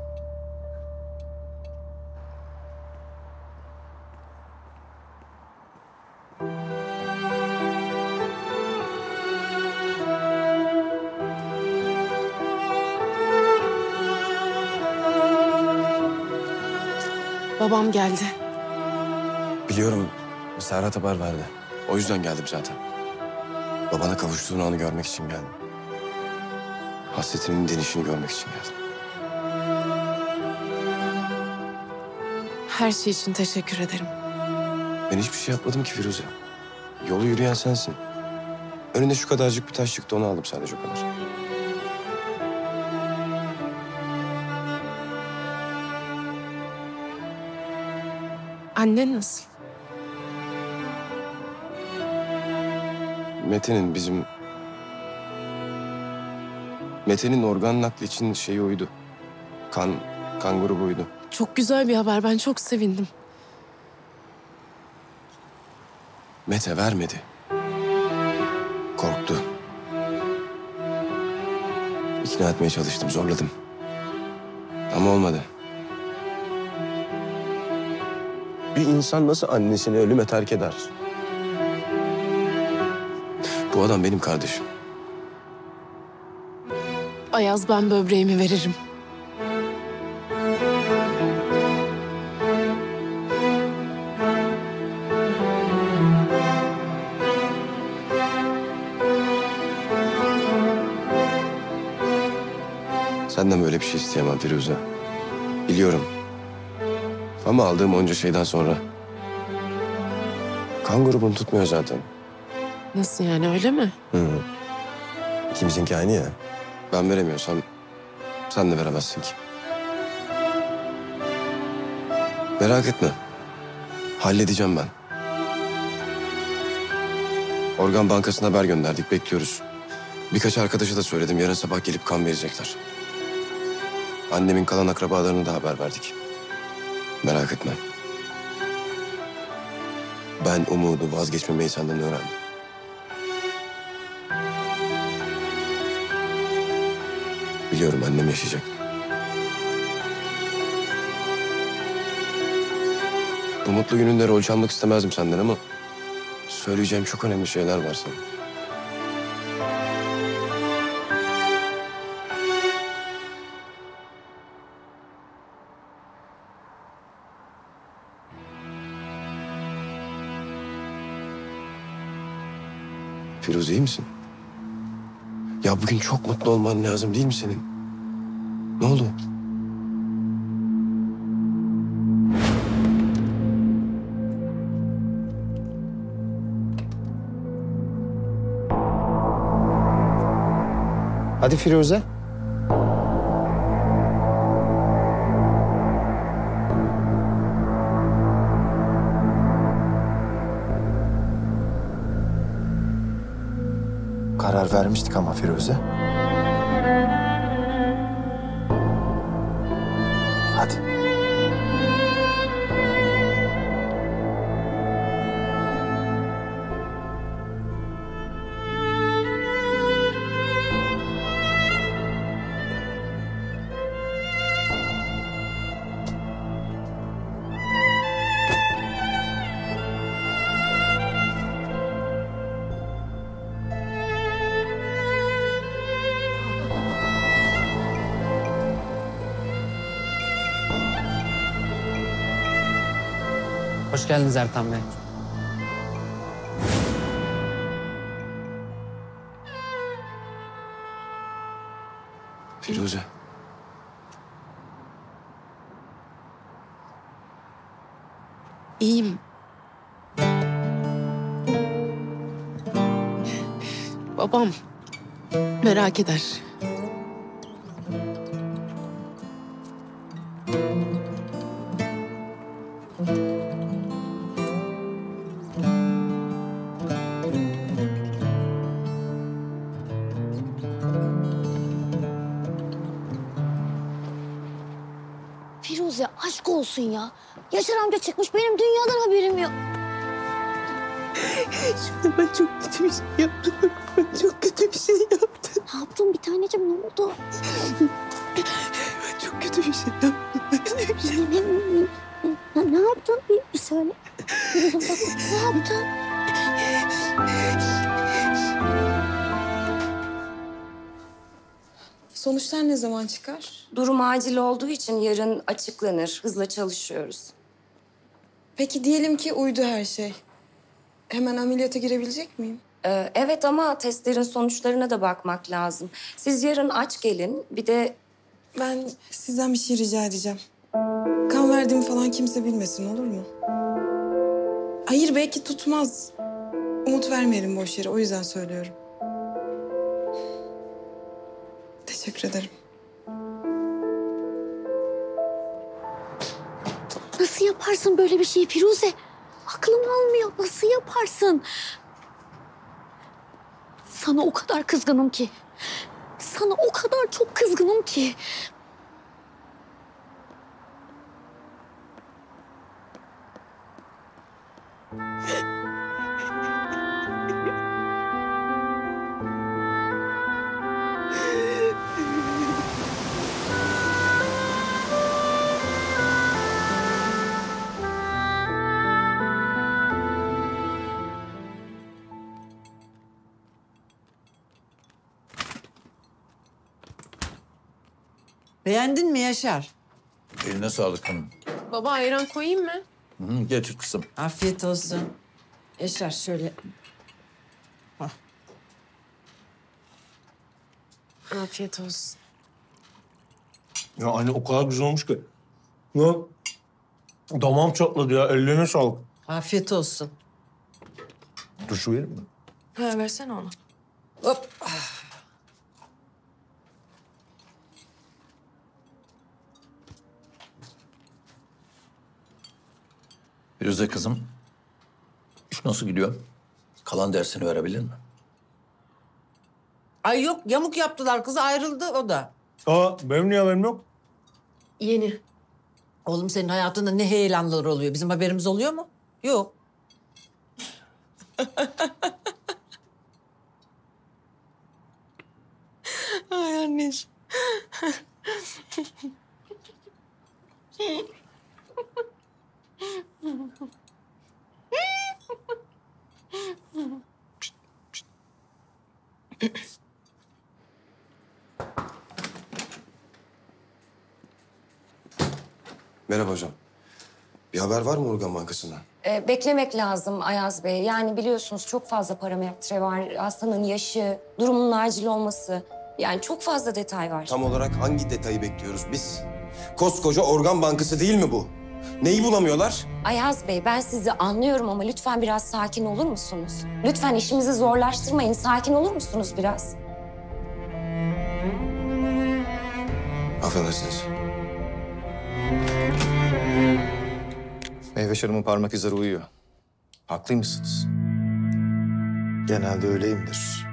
Babam geldi. Biliyorum. Serhat haber verdi. O yüzden geldim zaten. Babana kavuştuğun anı görmek için geldim. Hasretinin denişini görmek için geldim. Her şey için teşekkür ederim. Ben hiçbir şey yapmadım ki Firuze. Yolu yürüyen sensin. Önüne şu kadarcık bir taş çıktı, onu aldım sadece o kadar. Annen nasıl? Mete'nin organ nakli için şeyi oydu. Kan grubuydu. Çok güzel bir haber. Ben çok sevindim. Mete vermedi. Korktu. İkna etmeye çalıştım, zorladım. Ama olmadı. Bir insan nasıl annesini ölüme terk eder? Bu adam benim kardeşim. Ayaz, ben böbreğimi veririm. Senden böyle bir şey isteyemem Firuze. Biliyorum. Ama aldığım onca şeyden sonra... kan grubunu tutmuyor zaten. Nasıl yani, öyle mi? Hı. İkimizinki aynı ya. Ben veremiyorsam Sen de veremezsin ki. Merak etme. Halledeceğim ben. Organ bankasına haber gönderdik, bekliyoruz. Birkaç arkadaşa da söyledim, yarın sabah gelip kan verecekler. Annemin kalan akrabalarına da haber verdik. Merak etme. Ben umudu, vazgeçmemeyi senden öğrendim. Biliyorum annem yaşayacak. Bu mutlu gününde rol çalmak istemezdim senden ama söyleyeceğim çok önemli şeyler var sana. Firuze, iyi misin? Ya bugün çok mutlu olman lazım değil mi senin? Ne oldu? Hadi Firuze. Karar vermiştik ama Firuze. Hadi. Hoş geldiniz Ertan Bey. Firuze. İyiyim. Babam merak eder. Firuze aşk olsun ya. Yaşar amca çıkmış benim dünyadan haberim yok. Şurada ben çok kötü bir şey yaptım. Ben çok kötü bir şey yaptım. Ne yaptın bir taneciğim, ne oldu? Ben çok kötü bir şey yaptım. Ne yaptın? Bir söyle. Ne yaptın? Sonuçlar ne zaman çıkar? Durum acil olduğu için yarın açıklanır. Hızla çalışıyoruz. Peki diyelim ki uydu her şey. Hemen ameliyata girebilecek miyim? Evet ama testlerin sonuçlarına da bakmak lazım. Siz yarın aç gelin. Bir de... Ben sizden bir şey rica edeceğim. Kan verdiğimi falan kimse bilmesin, olur mu? Hayır, belki tutmaz. Umut vermeyelim boş yere, o yüzden söylüyorum. Teşekkür ederim. Nasıl yaparsın böyle bir şeyi Firuze? Aklım almıyor. Nasıl yaparsın? Sana o kadar kızgınım ki. Sana o kadar çok kızgınım ki. Beğendin mi Yaşar? Eline sağlık hanım. Baba ayran koyayım mı? Getir kızım. Afiyet olsun. Yaşar şöyle. Afiyet olsun. Ya anne o kadar güzel olmuş ki. Ya damağım çatladı ya. Ellerine sağlık. Afiyet olsun. Duşu verir mi? Ha, versene onu. Hop. Firuze kızım, iş nasıl gidiyor? Kalan dersini verebilir mi? Ay yok, yamuk yaptılar. Kız ayrıldı o da. Aa, benim niye haberim yok? Yeni. Oğlum senin hayatında ne heyelanlar oluyor? Bizim haberimiz oluyor mu? Yok. Ay anneciğim. Merhaba hocam. Bir haber var mı Organ Bankası'ndan? Beklemek lazım Ayaz Bey. Yani biliyorsunuz çok fazla parametre var. Hastanın yaşı, durumunun acil olması. Yani çok fazla detay var. Tam olarak hangi detayı bekliyoruz biz? Koskoca Organ Bankası değil mi bu? Neyi bulamıyorlar? Ayaz Bey, ben sizi anlıyorum ama lütfen biraz sakin olur musunuz? Lütfen işimizi zorlaştırmayın. Sakin olur musunuz biraz? Affedersiniz. Meyveş Hanım'ın parmak izleri uyuyor. Haklıymışsınız. Genelde öyleyimdir.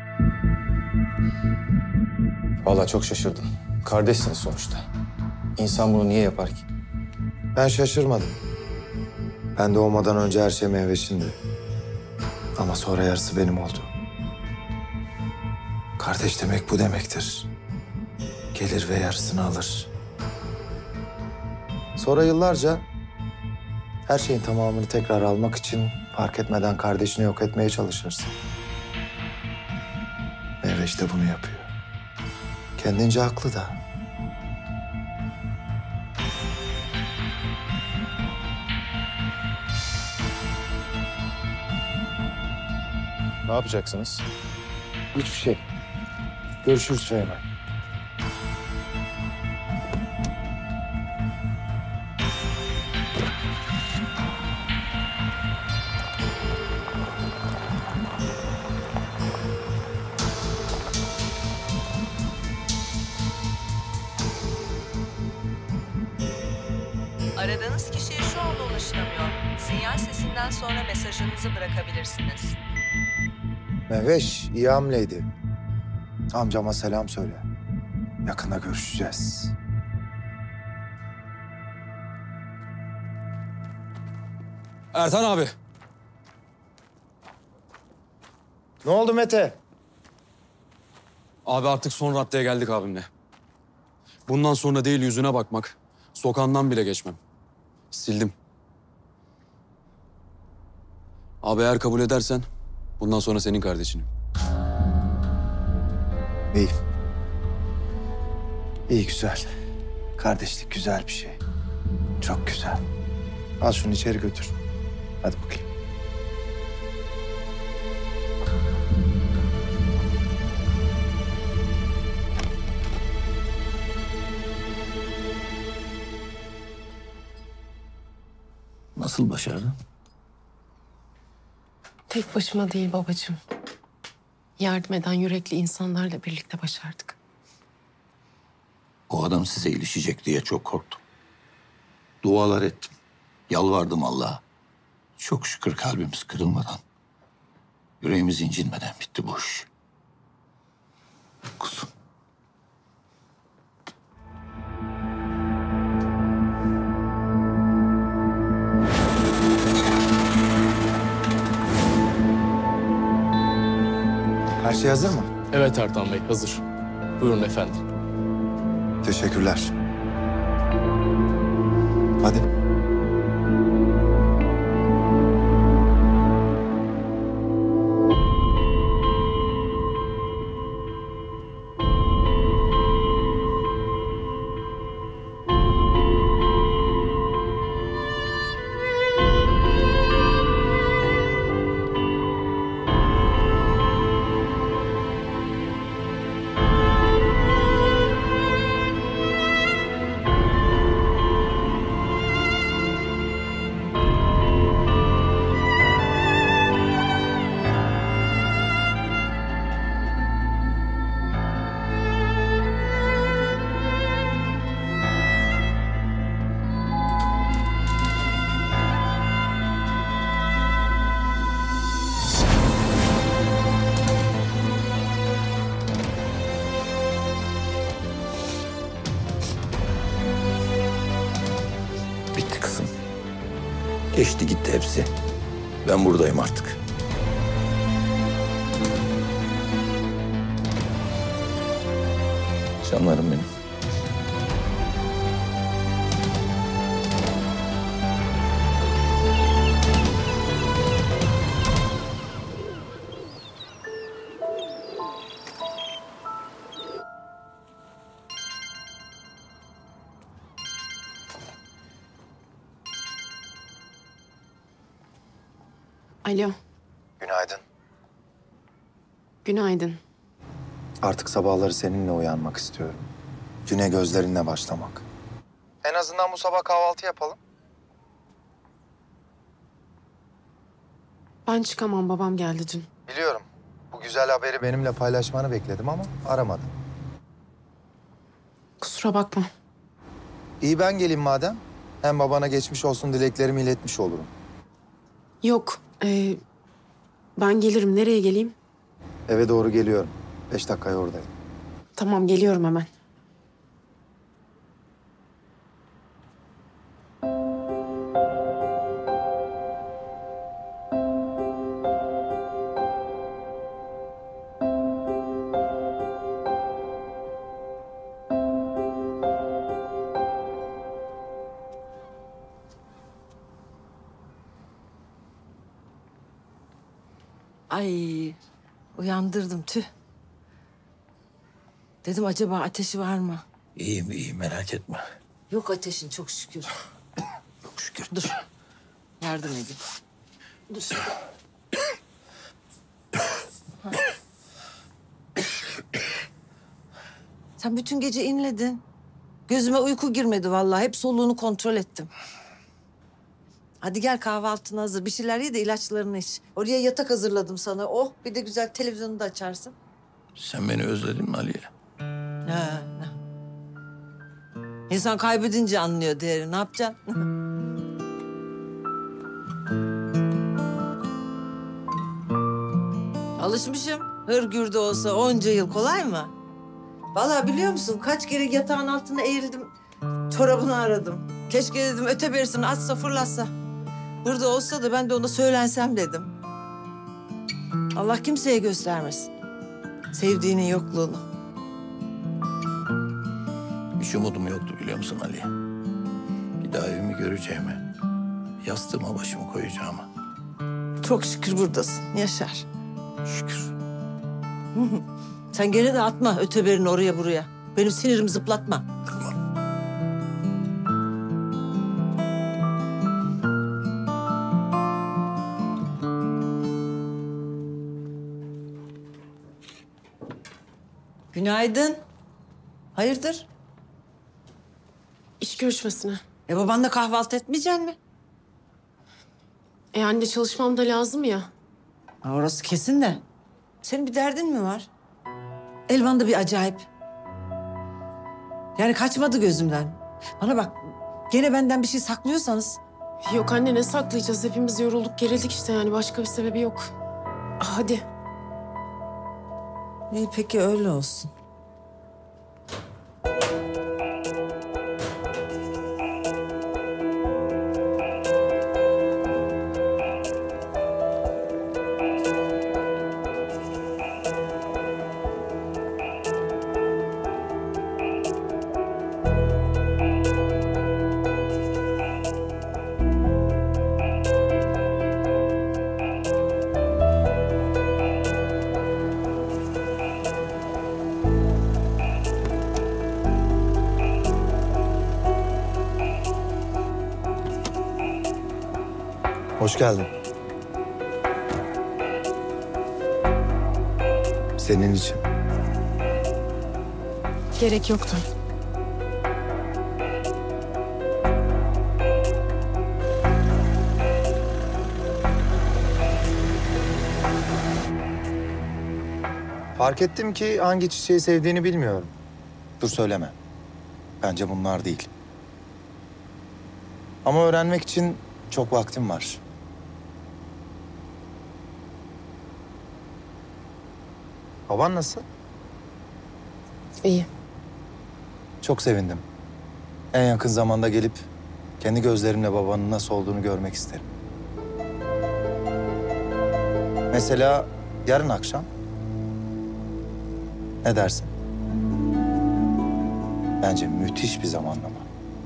Vallahi çok şaşırdım. Kardeşsiniz sonuçta. İnsan bunu niye yapar ki? Ben şaşırmadım. Ben doğmadan önce her şey Meyveş'indi. Ama sonra yarısı benim oldu. Kardeş demek bu demektir. Gelir ve yarısını alır. Sonra yıllarca her şeyin tamamını tekrar almak için fark etmeden kardeşini yok etmeye çalışırsın. Meyveş de bunu yapıyor. Kendince haklı da. Ne yapacaksınız? Hiçbir şey. Görüşürüz Fehmi. Aradığınız kişiye şu anda ulaşılamıyor. Sinyal sesinden sonra mesajınızı bırakabilirsiniz. Meyveş iyi hamleydi. Amcama selam söyle. Yakında görüşeceğiz. Ertan abi. Ne oldu Mete? Abi artık son raddeye geldik abimle. Bundan sonra değil yüzüne bakmak, sokağından bile geçmem. Sildim. Abi eğer kabul edersen bundan sonra senin kardeşinim. İyi. İyi güzel. Kardeşlik güzel bir şey. Çok güzel. Al şunu içeri götür. Hadi bakayım. Nasıl başardın? Tek başıma değil babacığım. Yardım eden yürekli insanlarla birlikte başardık. O adam size ilişecek diye çok korktum. Dualar ettim. Yalvardım Allah'a. Çok şükür kalbimiz kırılmadan, yüreğimiz incinmeden bitti bu iş. Kuzum. Her şey hazır mı? Evet Ertan Bey, hazır. Buyurun efendim. Teşekkürler. Hadi. Bitti kızım. Geçti gitti hepsi. Ben buradayım artık. Canlarım benim. Alo, Günaydın. günaydın. Artık sabahları seninle uyanmak istiyorum. Güne gözlerinle başlamak. En azından bu sabah kahvaltı yapalım. Ben çıkamam, babam geldi dün. Biliyorum. Bu güzel haberi benimle paylaşmanı bekledim ama aramadım. Kusura bakma. İyi ben geleyim madem. Hem babana geçmiş olsun dileklerimi iletmiş olurum. Yok, ben gelirim. Nereye geleyim? Eve doğru geliyorum. 5 dakikaya oradayım. Tamam, geliyorum hemen. Ay uyandırdım tüh. Dedim acaba ateşi var mı? İyiyim iyiyim merak etme. Yok ateşin çok şükür. Çok şükür. Dur. Yardım edeyim. Dur. Ha. Sen bütün gece inledin. Gözüme uyku girmedi vallahi. Hep soluğunu kontrol ettim. Hadi gel kahvaltın hazır. Bir şeyler ye de ilaçlarını iç. Oraya yatak hazırladım sana. Oh bir de güzel televizyonu da açarsın. Sen beni özledin mi Aliye? Ha. İnsan kaybedince anlıyor değeri. Ne yapacaksın? Alışmışım. Hırgür de olsa onca yıl kolay mı? Vallahi biliyor musun kaç kere yatağın altına eğildim. Çorabını aradım. Keşke dedim öteberisini atsa fırlatsa. Burada olsa da ben de ona söylensem dedim. Allah kimseye göstermesin. Sevdiğinin yokluğunu. Hiç umudum yoktu biliyor musun Ali? Bir daha evimi göreceğime, yastığıma başımı koyacağıma. Çok şükür buradasın. Yaşar. Şükür. Sen gene de atma öteberini oraya buraya. Benim sinirimi zıplatma. Günaydın. Hayırdır? İş görüşmesine. Babanla kahvaltı etmeyecek mi? Anne çalışmam da lazım ya. Orası kesin de. Senin bir derdin mi var? Elvan da bir acayip. Yani kaçmadı gözümden. Bana bak, gene benden bir şey saklıyorsanız. Yok anne, ne saklayacağız? Hepimiz yorulduk, gerildik işte yani. Başka bir sebebi yok. Hadi. İyi peki öyle olsun. Hoş geldin. Senin için. Gerek yoktu. Fark ettim ki hangi çiçeği sevdiğini bilmiyorum. Dur söyleme. Bence bunlar değil. Ama öğrenmek için çok vaktim var. Baban nasıl? İyi. Çok sevindim. En yakın zamanda gelip Kendi gözlerimle babanın nasıl olduğunu görmek isterim. Mesela yarın akşam. Ne dersin? Bence müthiş bir zamanlama.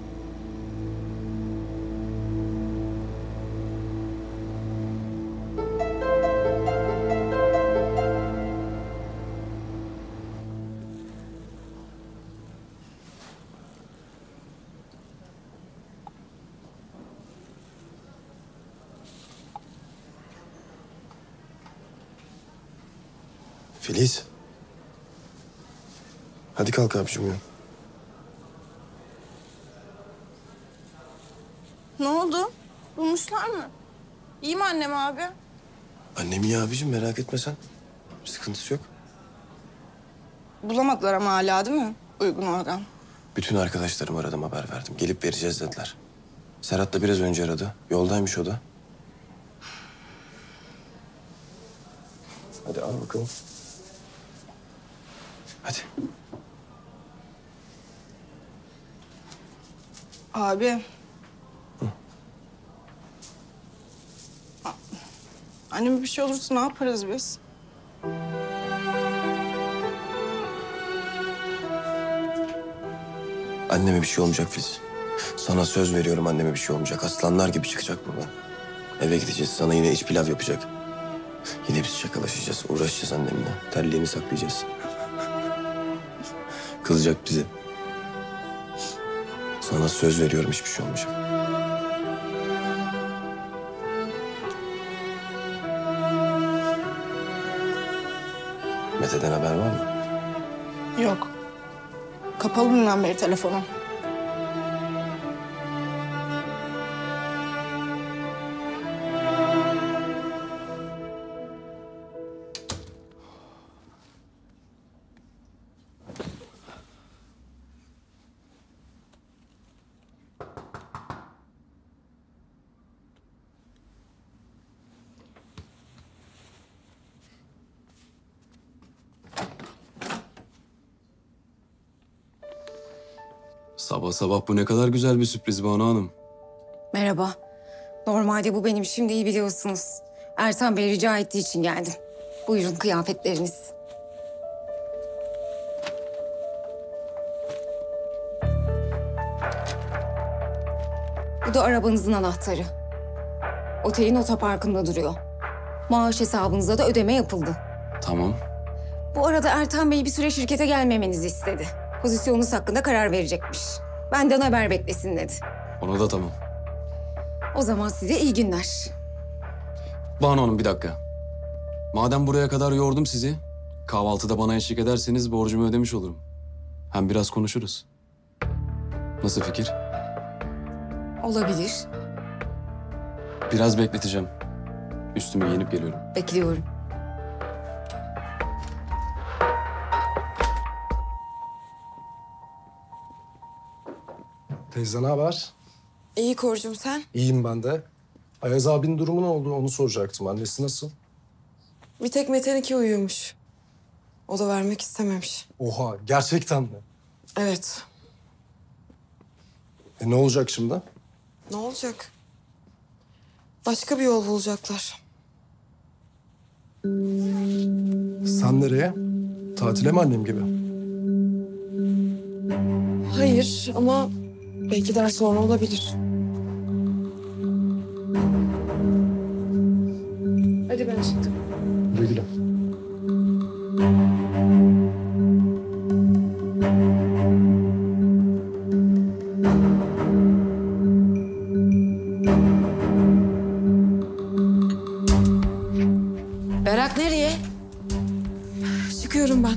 Filiz. Hadi kalk abicim ya. Ne oldu? Bulmuşlar mı? İyi mi annem abi? Annem iyi abicim, merak etme sen. Bir sıkıntısı yok. Bulamadılar ama hala değil mi? Uygun organ. Bütün arkadaşlarım aradım, haber verdim. Gelip vereceğiz dediler. Serhat da biraz önce aradı. Yoldaymış o da. Hadi al bakalım. Hadi. Abi. Anneme bir şey olursa ne yaparız biz? Anneme bir şey olmayacak Filiz. Sana söz veriyorum, anneme bir şey olmayacak. Aslanlar gibi çıkacak buradan. Eve gideceğiz, sana yine iç pilav yapacak. Yine biz şakalaşacağız, uğraşacağız annemle. Terliğini saklayacağız. Kızacak bizi. Sana söz veriyorum, hiçbir şey olmayacak. Mete'den haber var mı? Yok. Kapalı bundan beri telefonu. Sabah sabah bu ne kadar güzel bir sürpriz Banu Hanım. Merhaba. Normalde bu benim işim değil, biliyorsunuz. Ertan Bey rica ettiği için geldim. Buyurun kıyafetleriniz. Bu da arabanızın anahtarı. Otelin otoparkında duruyor. Maaş hesabınıza da ödeme yapıldı. Tamam. Bu arada Ertan Bey bir süre şirkete gelmemenizi istedi. Pozisyonunuz hakkında karar verecekmiş. Benden haber beklesin dedi. Ona da tamam. O zaman size iyi günler. Banu Hanım bir dakika. Madem buraya kadar yordum sizi, kahvaltıda bana eşlik ederseniz borcumu ödemiş olurum. Hem biraz konuşuruz. Nasıl fikir? Olabilir. Biraz bekleteceğim. Üstümü giyinip geliyorum. Bekliyorum. Teyze ne haber? İyi Korcum, sen? İyiyim ben de. Ayaz abinin durumu ne oldu onu soracaktım. Annesi nasıl? Bir tek Mete'ninki uyuyormuş. O da vermek istememiş. Oha, gerçekten mi? Evet. Ne olacak şimdi? Ne olacak? Başka bir yol bulacaklar. Sen nereye? Tatile mi annem gibi? Hayır ama belki daha sonra olabilir. Hadi ben çıktım. Güle güle. Berak nereye? Çıkıyorum ben.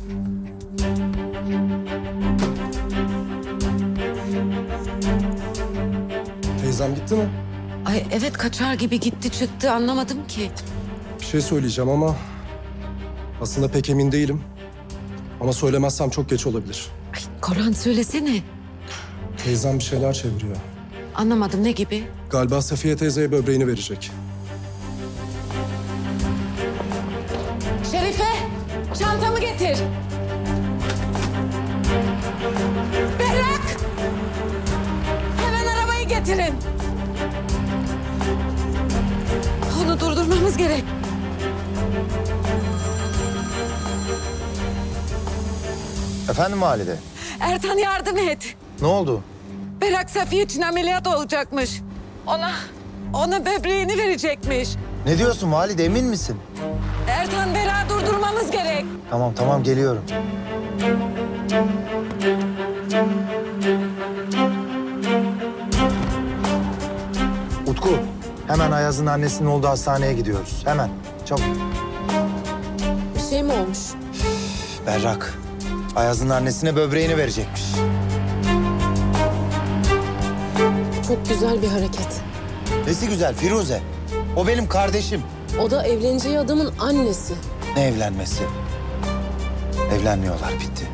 Teyzem gitti mi? Ay evet, kaçar gibi gitti çıktı, anlamadım ki. Bir şey söyleyeceğim ama aslında pek emin değilim. Ama söylemezsem çok geç olabilir. Koran söylesene. Teyzem bir şeyler çeviriyor. Anlamadım, ne gibi? Galiba Safiye teyzeye böbreğini verecek. Şerife, çantamı getir. Berrak! Hemen arabayı Arabayı getirin. Onu durdurmamız gerek. Efendim Valide? Ertan yardım et. Ne oldu? Berak Safiye için ameliyat olacakmış. Ona böbreğini verecekmiş. Ne diyorsun Valide, emin misin? Ertan, Berak'ı durdurmamız gerek. Tamam geliyorum. Utku, hemen Ayaz'ın annesinin olduğu hastaneye gidiyoruz. Hemen, çabuk. Bir şey mi olmuş? Berrak, Ayaz'ın annesine böbreğini verecekmiş. Çok güzel bir hareket. Nesi güzel Firuze? O benim kardeşim. O da evleneceği adamın annesi. Ne evlenmesi? Evlenmiyorlar, bitti.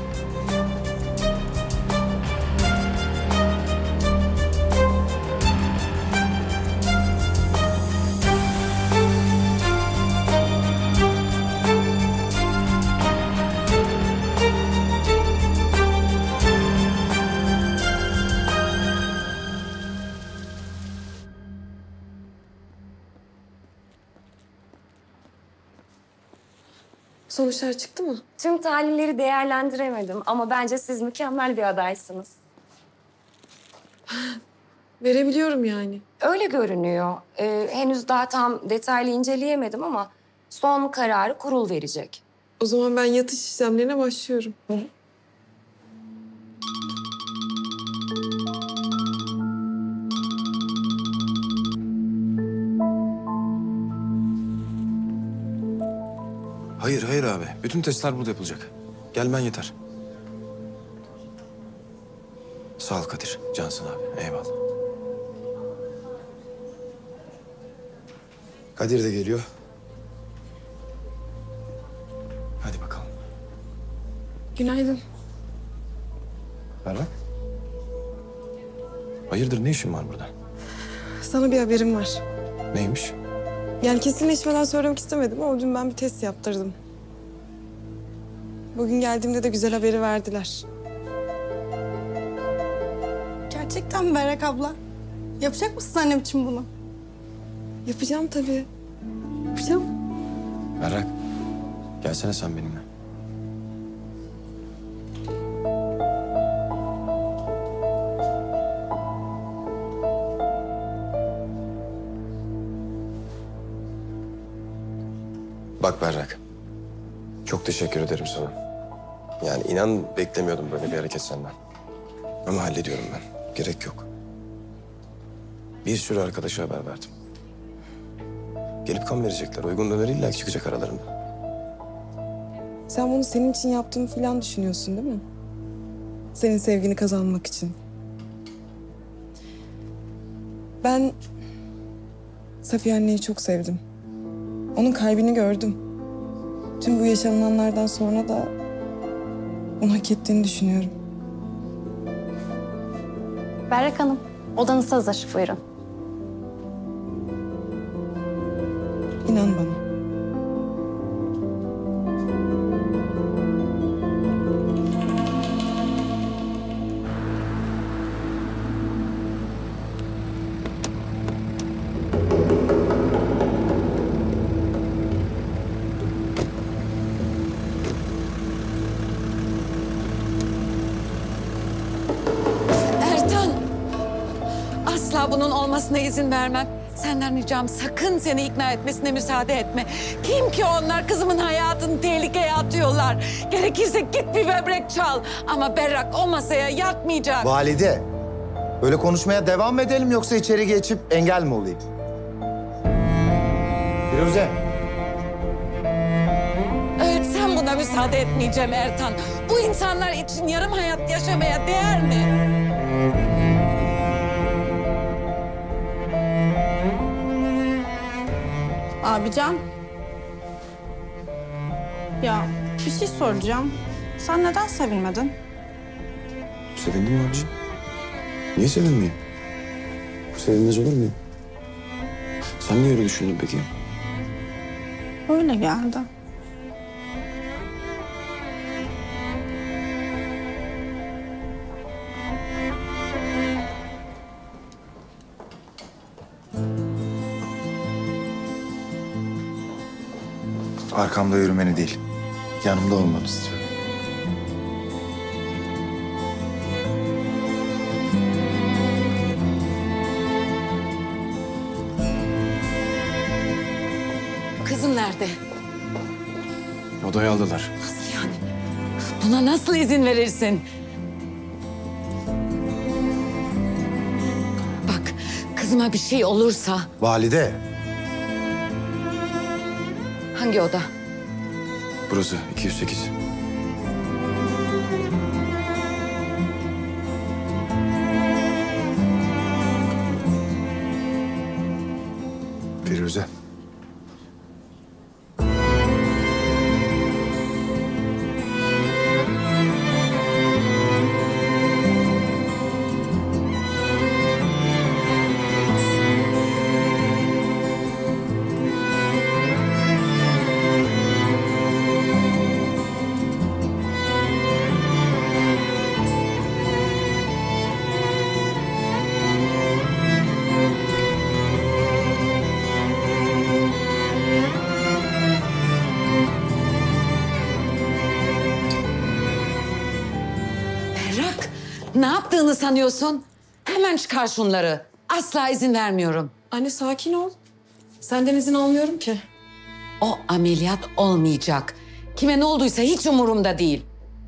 Sonuçlar çıktı mı? Tüm tahlilleri değerlendiremedim ama bence siz mükemmel bir adaysınız. Verebiliyorum yani. Öyle görünüyor. Henüz daha tam detaylı inceleyemedim ama son kararı kurul verecek. O zaman ben yatış işlemlerine başlıyorum. Hayır abi. Bütün testler burada yapılacak. Gelmen yeter. Sağ ol Kadir. Cansın abi. Eyvallah. Kadir de geliyor. Hadi bakalım. Günaydın. Berrak. Hayırdır, ne işin var burada? Sana bir haberim var. Neymiş? Yani kesinleşmeden söylemek istemedim ama dün ben bir test yaptırdım. Bugün geldiğimde de güzel haberi verdiler. Gerçekten mi Berrak abla? Yapacak mısın annem için bunu? Yapacağım tabii. Yapacağım. Berrak. Gelsene sen benimle. Bak Berrak. Çok teşekkür ederim sana. Yani inan beklemiyordum böyle bir hareket senden. Ama hallediyorum ben. Gerek yok. Bir sürü arkadaşa haber verdim. Gelip kan verecekler. Uygun döner illa çıkacak aralarında. Sen bunu senin için yaptığımı falan düşünüyorsun değil mi? Senin sevgini kazanmak için. Ben Safiye anneyi çok sevdim. Onun kalbini gördüm. Tüm bu yaşananlardan sonra da onu hak ettiğini düşünüyorum. Berrak Hanım, odanız hazır. Buyurun. İnan bana. Ertan! Asla bunun olmasına izin vermem. Senden ricam sakın seni ikna etmesine müsaade etme. Kim ki onlar? Kızımın hayatını tehlikeye atıyorlar. Gerekirse git bir böbrek çal. Ama Berrak o masaya yatmayacak. Valide, böyle konuşmaya devam mı edelim yoksa içeri geçip engel mi olayım? Firuze. Ölsem buna müsaade etmeyeceğim Ertan. Bu insanlar için yarım hayat yaşamaya değer mi? Abican. Ya bir şey soracağım. Sen neden sevinmedin? Sevindim abiciğim. Niye sevinmeyeyim? Sevinmez olur muyum? Sen niye öyle düşündün peki? Öyle geldi. Arkamda yürümeni değil, yanımda olmanı istiyorum. Kızım nerede? Odaya aldılar. Nasıl yani? Buna nasıl izin verirsin? Bak, kızıma bir şey olursa... Valide. Hangi oda? Burası 208. Firuze. Berrak, ne yaptığını sanıyorsun? Hemen çıkar şunları. Asla izin vermiyorum. Anne sakin ol. Senden izin almıyorum ki. O ameliyat olmayacak. Kime ne olduysa hiç umurumda değil.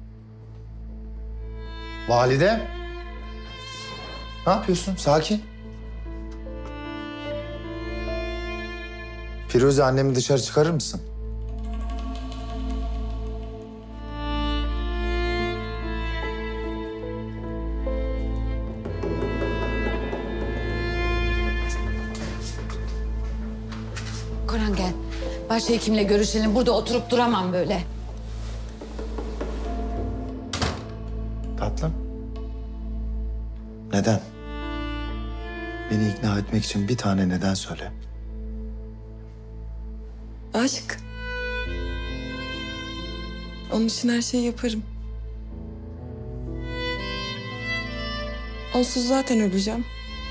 Valide. Ne yapıyorsun? Sakin. Firuze, annemi dışarı çıkarır mısın? Koran gel. Başhekimle görüşelim. Burada oturup duramam böyle. Tatlım. Neden? Beni ikna etmek için bir tane neden söyle. Aşk. Onun için her şeyi yaparım. Onsuz zaten öleceğim.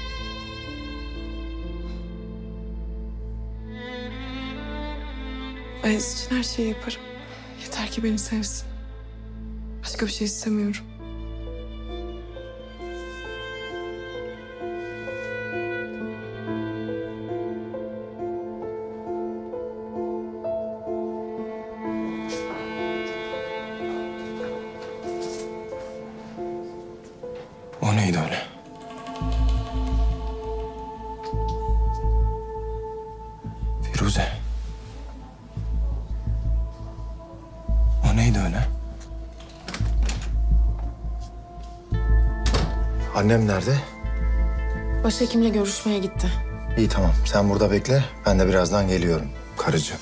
Ayaz için her şeyi yaparım. Yeter ki beni sevsin. Başka bir şey istemiyorum. O neydi öyle? Firuze. O neydi öyle? Annem nerede? Başhekimle görüşmeye gitti. İyi, tamam. Sen burada bekle. Ben de birazdan geliyorum karıcığım.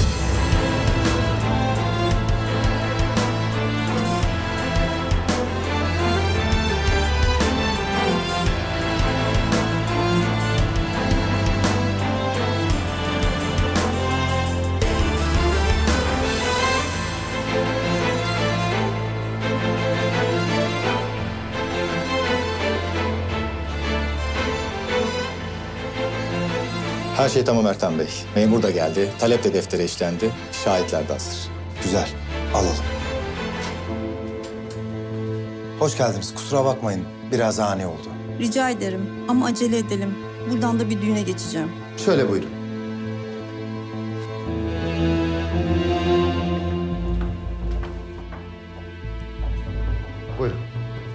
Her şey tamam Ertan Bey. Memur da geldi. Talep de deftere işlendi. Şahitler de hazır. Güzel. Alalım. Hoş geldiniz. Kusura bakmayın. Biraz ani oldu. Rica ederim ama acele edelim. Buradan da bir düğüne geçeceğim. Şöyle buyurun. Buyurun.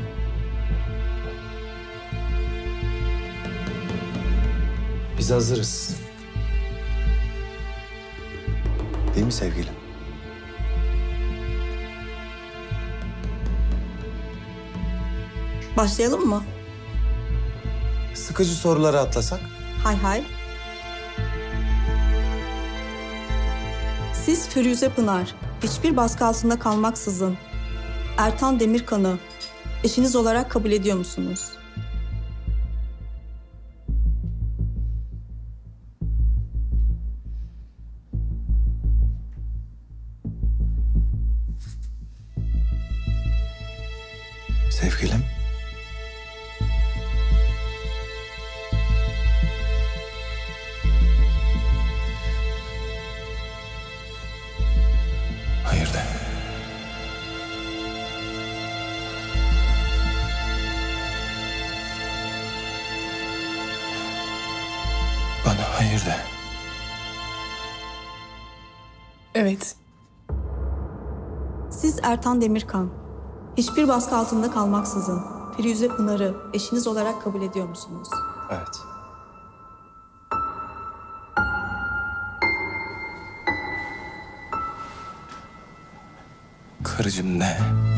Biz hazırız. Değil mi sevgilim? Başlayalım mı? Sıkıcı soruları atlasak? Hay hay. Siz Firuze Pınar, hiçbir baskı altında kalmaksızın Ertan Demirkan'ı eşiniz olarak kabul ediyor musunuz? Sevgilim. Bana hayır de. Evet. Siz Ertan Demirkan, hiçbir baskı altında kalmaksızın Firuze Pınar'ı eşiniz olarak kabul ediyor musunuz? Evet. Karıcığım ne?